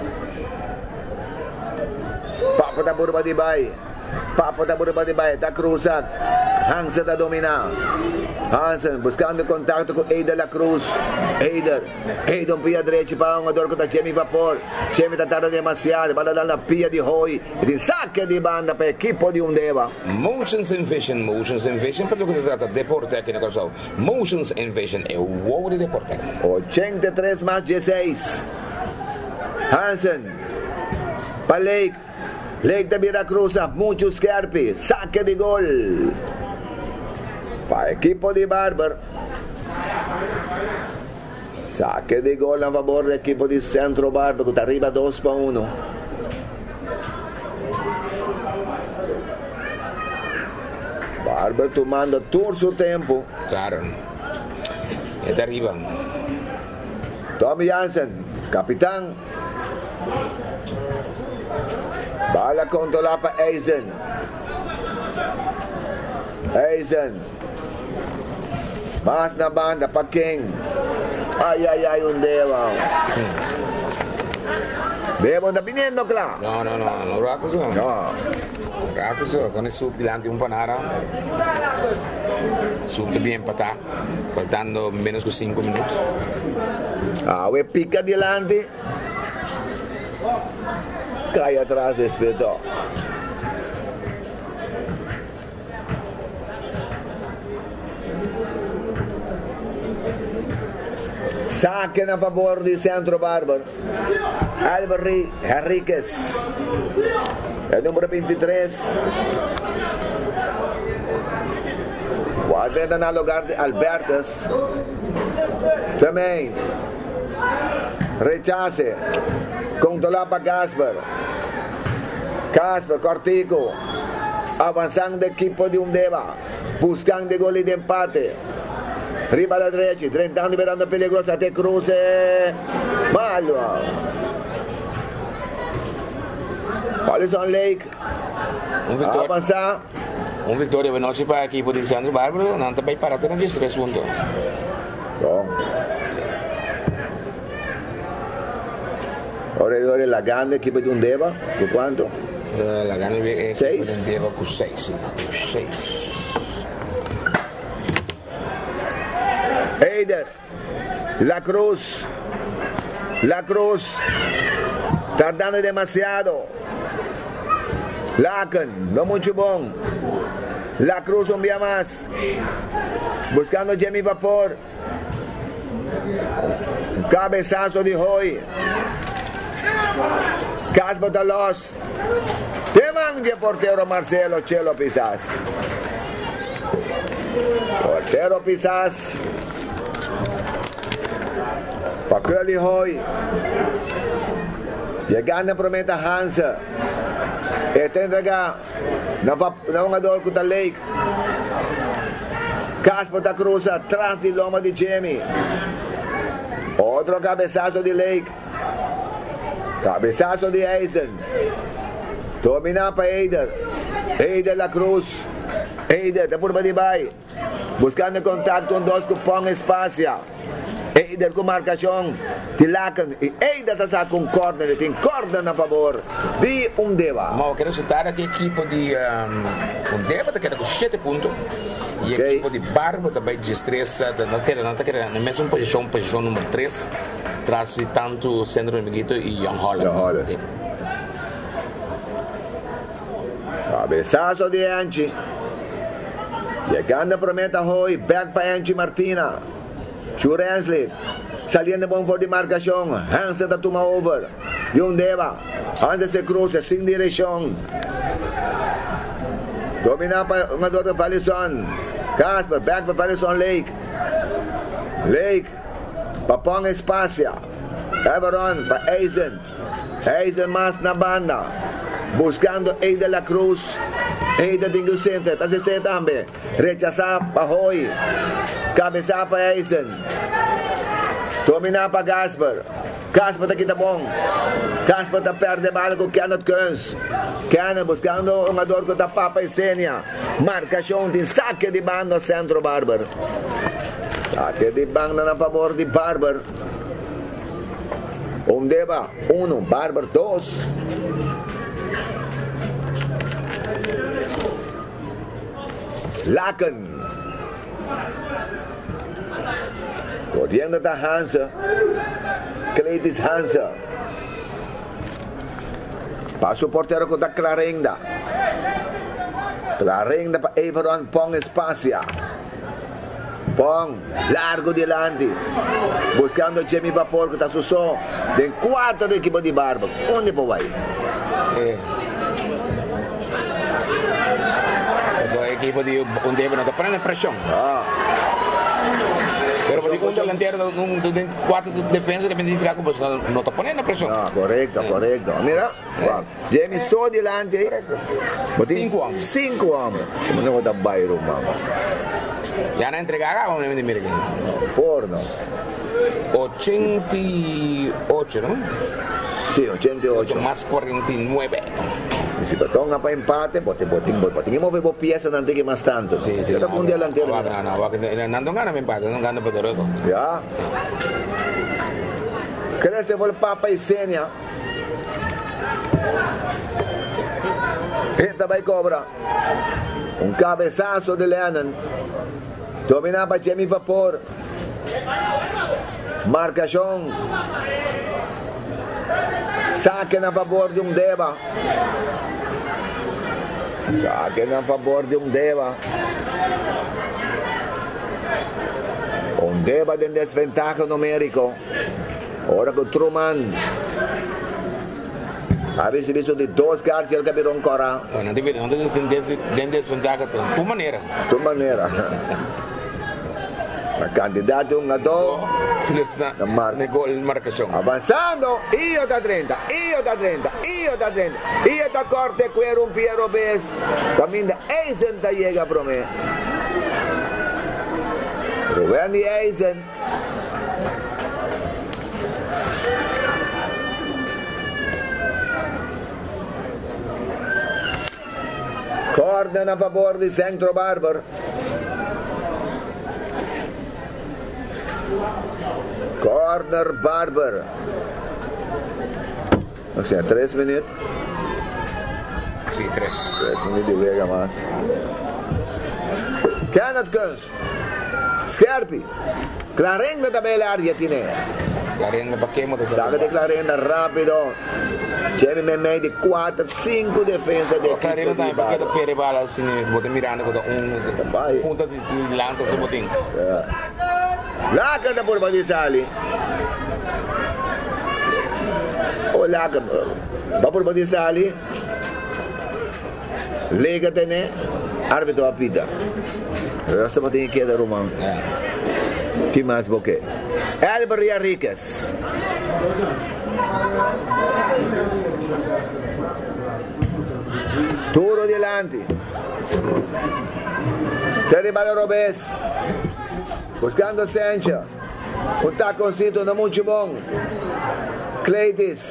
Papa da Burba de Bay. Papa da Burba de Bay. Está cruzado. Hansen está dominando. Hansen buscando contato com Eider La Cruz. Eider um pia direito para um jogador que está Jamie Vapor. Jamie está tardando demasiado. Vai dar na pia de Roy. E de saque de banda para a equipe de Undeva. Motions and vision. Pelo que se trata de deporte aqui na Corsal. Motions and vision é o wow de deporte. 83 mais 16. Hansen. Para Lake. Lake de Veracruza. Muito Scarpi. Saque de gol. Para equipo de Barber. Saque de gol a favor do equipo de Centro Barber, que está arriba 2-1. Barber tomando todo su tempo. Claro. Está arriba. Tommy Jansen, capitán. Bala controlada para Eisen. Mas na banda para King. Ay, Undeva. Debo anda viniendo, claro. No, rato só. Rato só, con il sub delante un panara. Sub de bien para faltando menos que 5 minutos. We pica delante. Cai atrás de Espeto. Saque a favor de Centro Barber. Álvaro Henríquez. El número 23. Guarda no lugar de Albertas. Também. Rechace. Controlar para Casper. Cortico. Avanzando el equipo de Undeva. Buscando gol de empate. Riba a la derecha, 30 anni verando peligrosa, te cruce. Malo. Allison Lake. Avanza. Un vittoria veloce para l'equipo di Centro Barber, non ti hai parato nel 3 secondi. No. Ora la grande equipo di Undeva, con quanto? La grande equipo di Undeva con 6. Eider, La Cruz, tardando demasiado. Lacan, no mucho bon. La Cruz un día más, buscando Jamie Vapor. Cabezazo de Hoy. Casbo de los. Te mangue portero Marcelo Chelo Pisas. Portero Pisas. Pakuli Hoy. Llegando prometa Hansa. Este entrega na un ador com o Lake. Caspo da Cruz atrás de loma de Jamie. Outro cabeçazo de Lake. Cabeçazo de Eisen. Domina para Eider. Eider La Cruz. Eider da Burba de Bay. Buscando contacto com dois cupom espaço. Eider com marcação de Lacan e Eider está com corner, tem corner a favor de Undeva. Ma quero citar que a equipe de Undeva está com 7 pontos e a equipe de Barber também de 3, não está na mesma posição número 3, traz tanto Sandro Miguito e Young Holland. Cabeçazo de Anchi. Chegando prometa Roy, back para Anchi Martina. Shurensley saliendo bom por demarcación. Hansen está toma over. Yung Deva. Hansen se cruza sin dirección. Domina pa ang ador pa Valison. Casper back pa Valison Lake. Lake. Papong Espacia. Everon pa Eisen. Eisen mas na banda. Buscando Eide la Cruz. Eide Dingo Center. Asiste tambe. Rechaza pa Hoy. Cabeza pa Eisen. Domina pa Gasper. Casper está bom. Casper está perde bala com Kenneth Kearns. Kenneth buscando um ador com a Papa Esenia. Marcação de saque de banda no centro Barber. Saque de banda na favor de Barber. Deva 1, Barber 2. Laken. Corriendo da Hansa. Cleitis Hansa. Passo o porteiro com da Clarenda. Clarenda para Everon Pong Espacia. Pong, largo diante. Buscando Jamie Vapor que está susso. Den 4 do equipo de Barba. Onde vai? Eso es equipo de Deva no te ponen en presión. Pero por un delantero de 4 defensas depende de como no te ponen en presión. Correcto. Mira, Jamie so delante. 5 homens. 5 homens. Como não dá bairro, mano. Ya no entregaba, vamos a ver, mire. Forno. 88, ¿no? Sí, 88. Más 49. Y si toca para empate, tenemos que piezas antes que más tanto. Sí. Pero un delantero. No, no gana mi empate, no gana Pedroso. Ya. Crece por Papa Esenia. Esta va y cobra. Un cabezazo de Lennon. Dominaba Jamie Vapor. Marcación. Saquen a favor de Deva. Saquen a favor de Deva. Deva de desventaja numérico. Ahora con Truman. Ha recibido de 2 cartas el capitán Cora. No te desventaja de tu manera. La candidato un a 2. Marcación. Avanzando. Io da 30. Io da corte cuero un Piero Bes. Caminda Eisen da llega pro me. Rubén y Eisen. Corner a favor di Centro Barber. Corner Barber. O sea, 3 minutos. Sí, 3. 3 minutos y llega más. Kenneth Kearns. Scarpi. Clarenda da bella aria tiene. Clarenda Paquemo de Sabe de Clarenda rápido. Jamie Memei de 4-5 defensa de Clarenda também, porque da pere bala assim, botar mirando com punta de lança se botin. Laca da por Badisali. O Laca. Va por Badisali. Lega tene. Árbitro apita. Resta botin aqui da Roman. Que mais boque? Albert Enriquez. Turo delante. Terribale Robes. Buscando Sancha. Un taconcito no mucho bon. Cleitis.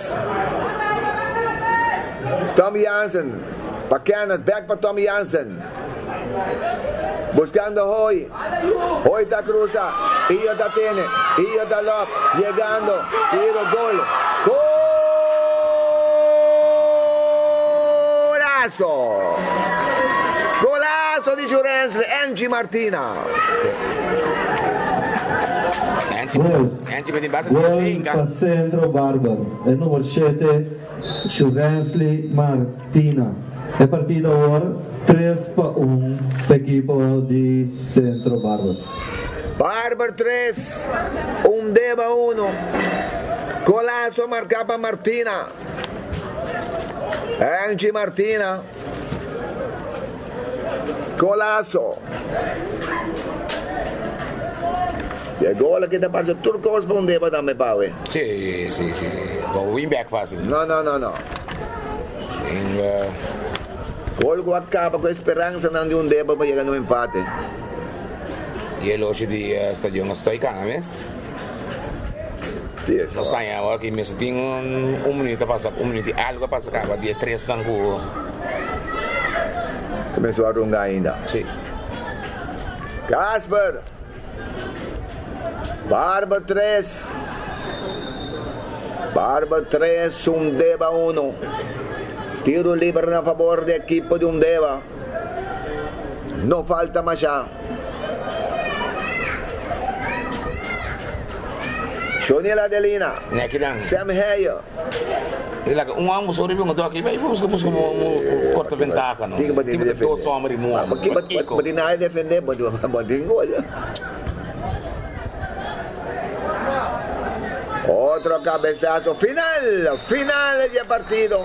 Tom Jansen. Pa Kenneth. Back para Tom Jansen. Buscando Hoy. Hoy da cruza. Io da tiene. Io da Lop. Llegando. Tiro gol. Golazo di Giurenzi. Angie Martina. Gol para Centro Barber. El número 7, Giurenzi Martina. El partido ahora 3-1 equipo de Centro Barber. Barber 3, Undeva 1. Colazo marcaba Martina. Angie Martina. Colazo. Llegó la que te pasó turcos para Undeva también, Pawe. Sí. Con wingback fácil. No. Colgo acaba com a esperança de Undeva para chegar no empate. E ele hoje de Stadion Stoicana, mesmo? Não sai agora que mesmo tem minuto passa, minuto e algo passa cá, dia 3 dan com. Começou a rungar ainda. Sim. Casper. Barber 3. Barber 3, Undeva 1. Tiro livre a favor do equipo de Undeva. Não falta mais já. Shoniel Adelina. Sam Heyer. Vamos sobre um outro aqui, vamos corta ventaja, não? Tem que defender. Dois homens de Mas tem nada a defender, mas tem gol. Otro cabezazo final de partido.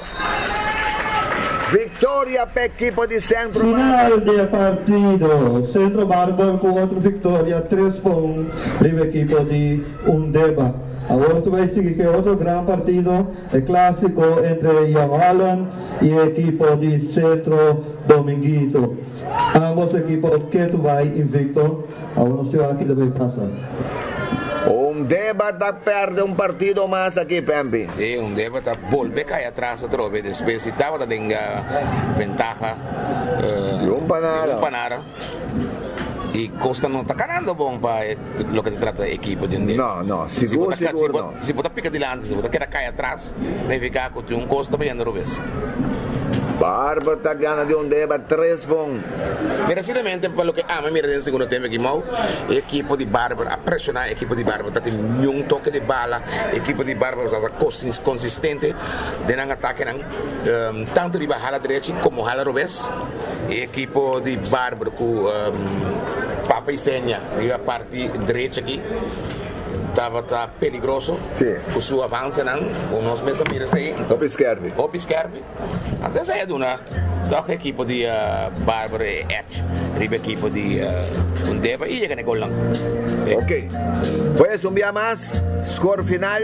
Victoria para equipo de Centro Final de partido. Centro Barber com outra vitória, 3 pontos para o equipo de Undeva. Agora se vai seguir que outro grande partido, o clássico entre Yamalan e o equipo de Centro Dominguito. Ambos equipos que tu vai invicto. Agora se aqui também passa. Undeva está perdendo partido mais aqui, Pembi. Sí, Undeva está volver cair atrás otra vez. Después estaba teniendo ventaja. Un panara. Y Costa no está ganando bom para lo que se trata de equipo de Undeva. No, seguro no. Si puede picar delante, si puede quedar cair atrás, significa que un Costa vayendo revés. Barber está ganando de Undeva 3 pontos. Merecidamente, por lo que mira en el segundo tiempo aquí, el equipo de Barber a presionar, el equipo de Barber está teniendo un toque de bala, el equipo de Barber está consistente, de un ataque tanto de bajar a la derecha como a la revés. El equipo de Barber con Papa y Seña, la parte derecha aquí, estava peligroso. Sim. O seu avanço não, unos meses mira aí. Op esquerdo. Até sair de uma toca equipo de Bárbara Edge, riba equipo de Undeva e chega no gol. Ok. Pues un día más, score final.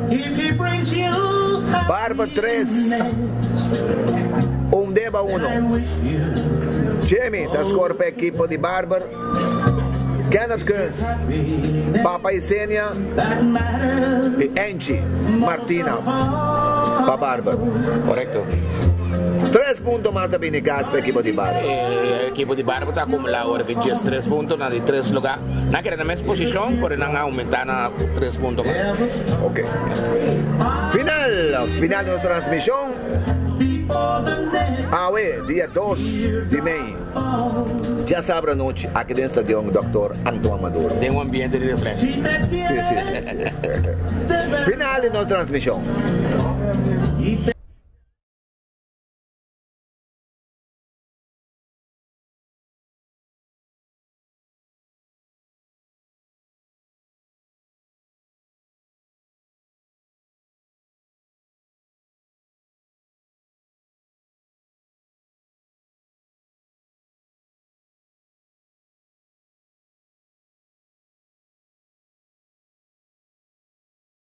Bárbara 3, Undeva 1. Jamie, da score para equipo de Bárbara. Kenneth Kunz, Papa Isenia e Angie Martina para Bárbara. Correcto. 3 puntos más a Vinicas para el equipo de Bárbara. El equipo de Bárbara está acumulando ahora 23 puntos en 3 lugares. No quiere en la misma posición, pero no aumentar a 3 puntos más. Ok. Final de nuestra transmisión. Día 2 de mayo. Ya sabrá noche aquí en el estadio Dr. Antoine Maduro. Tem ambiente de reflexo. Sí. Final de nuestra transmisión.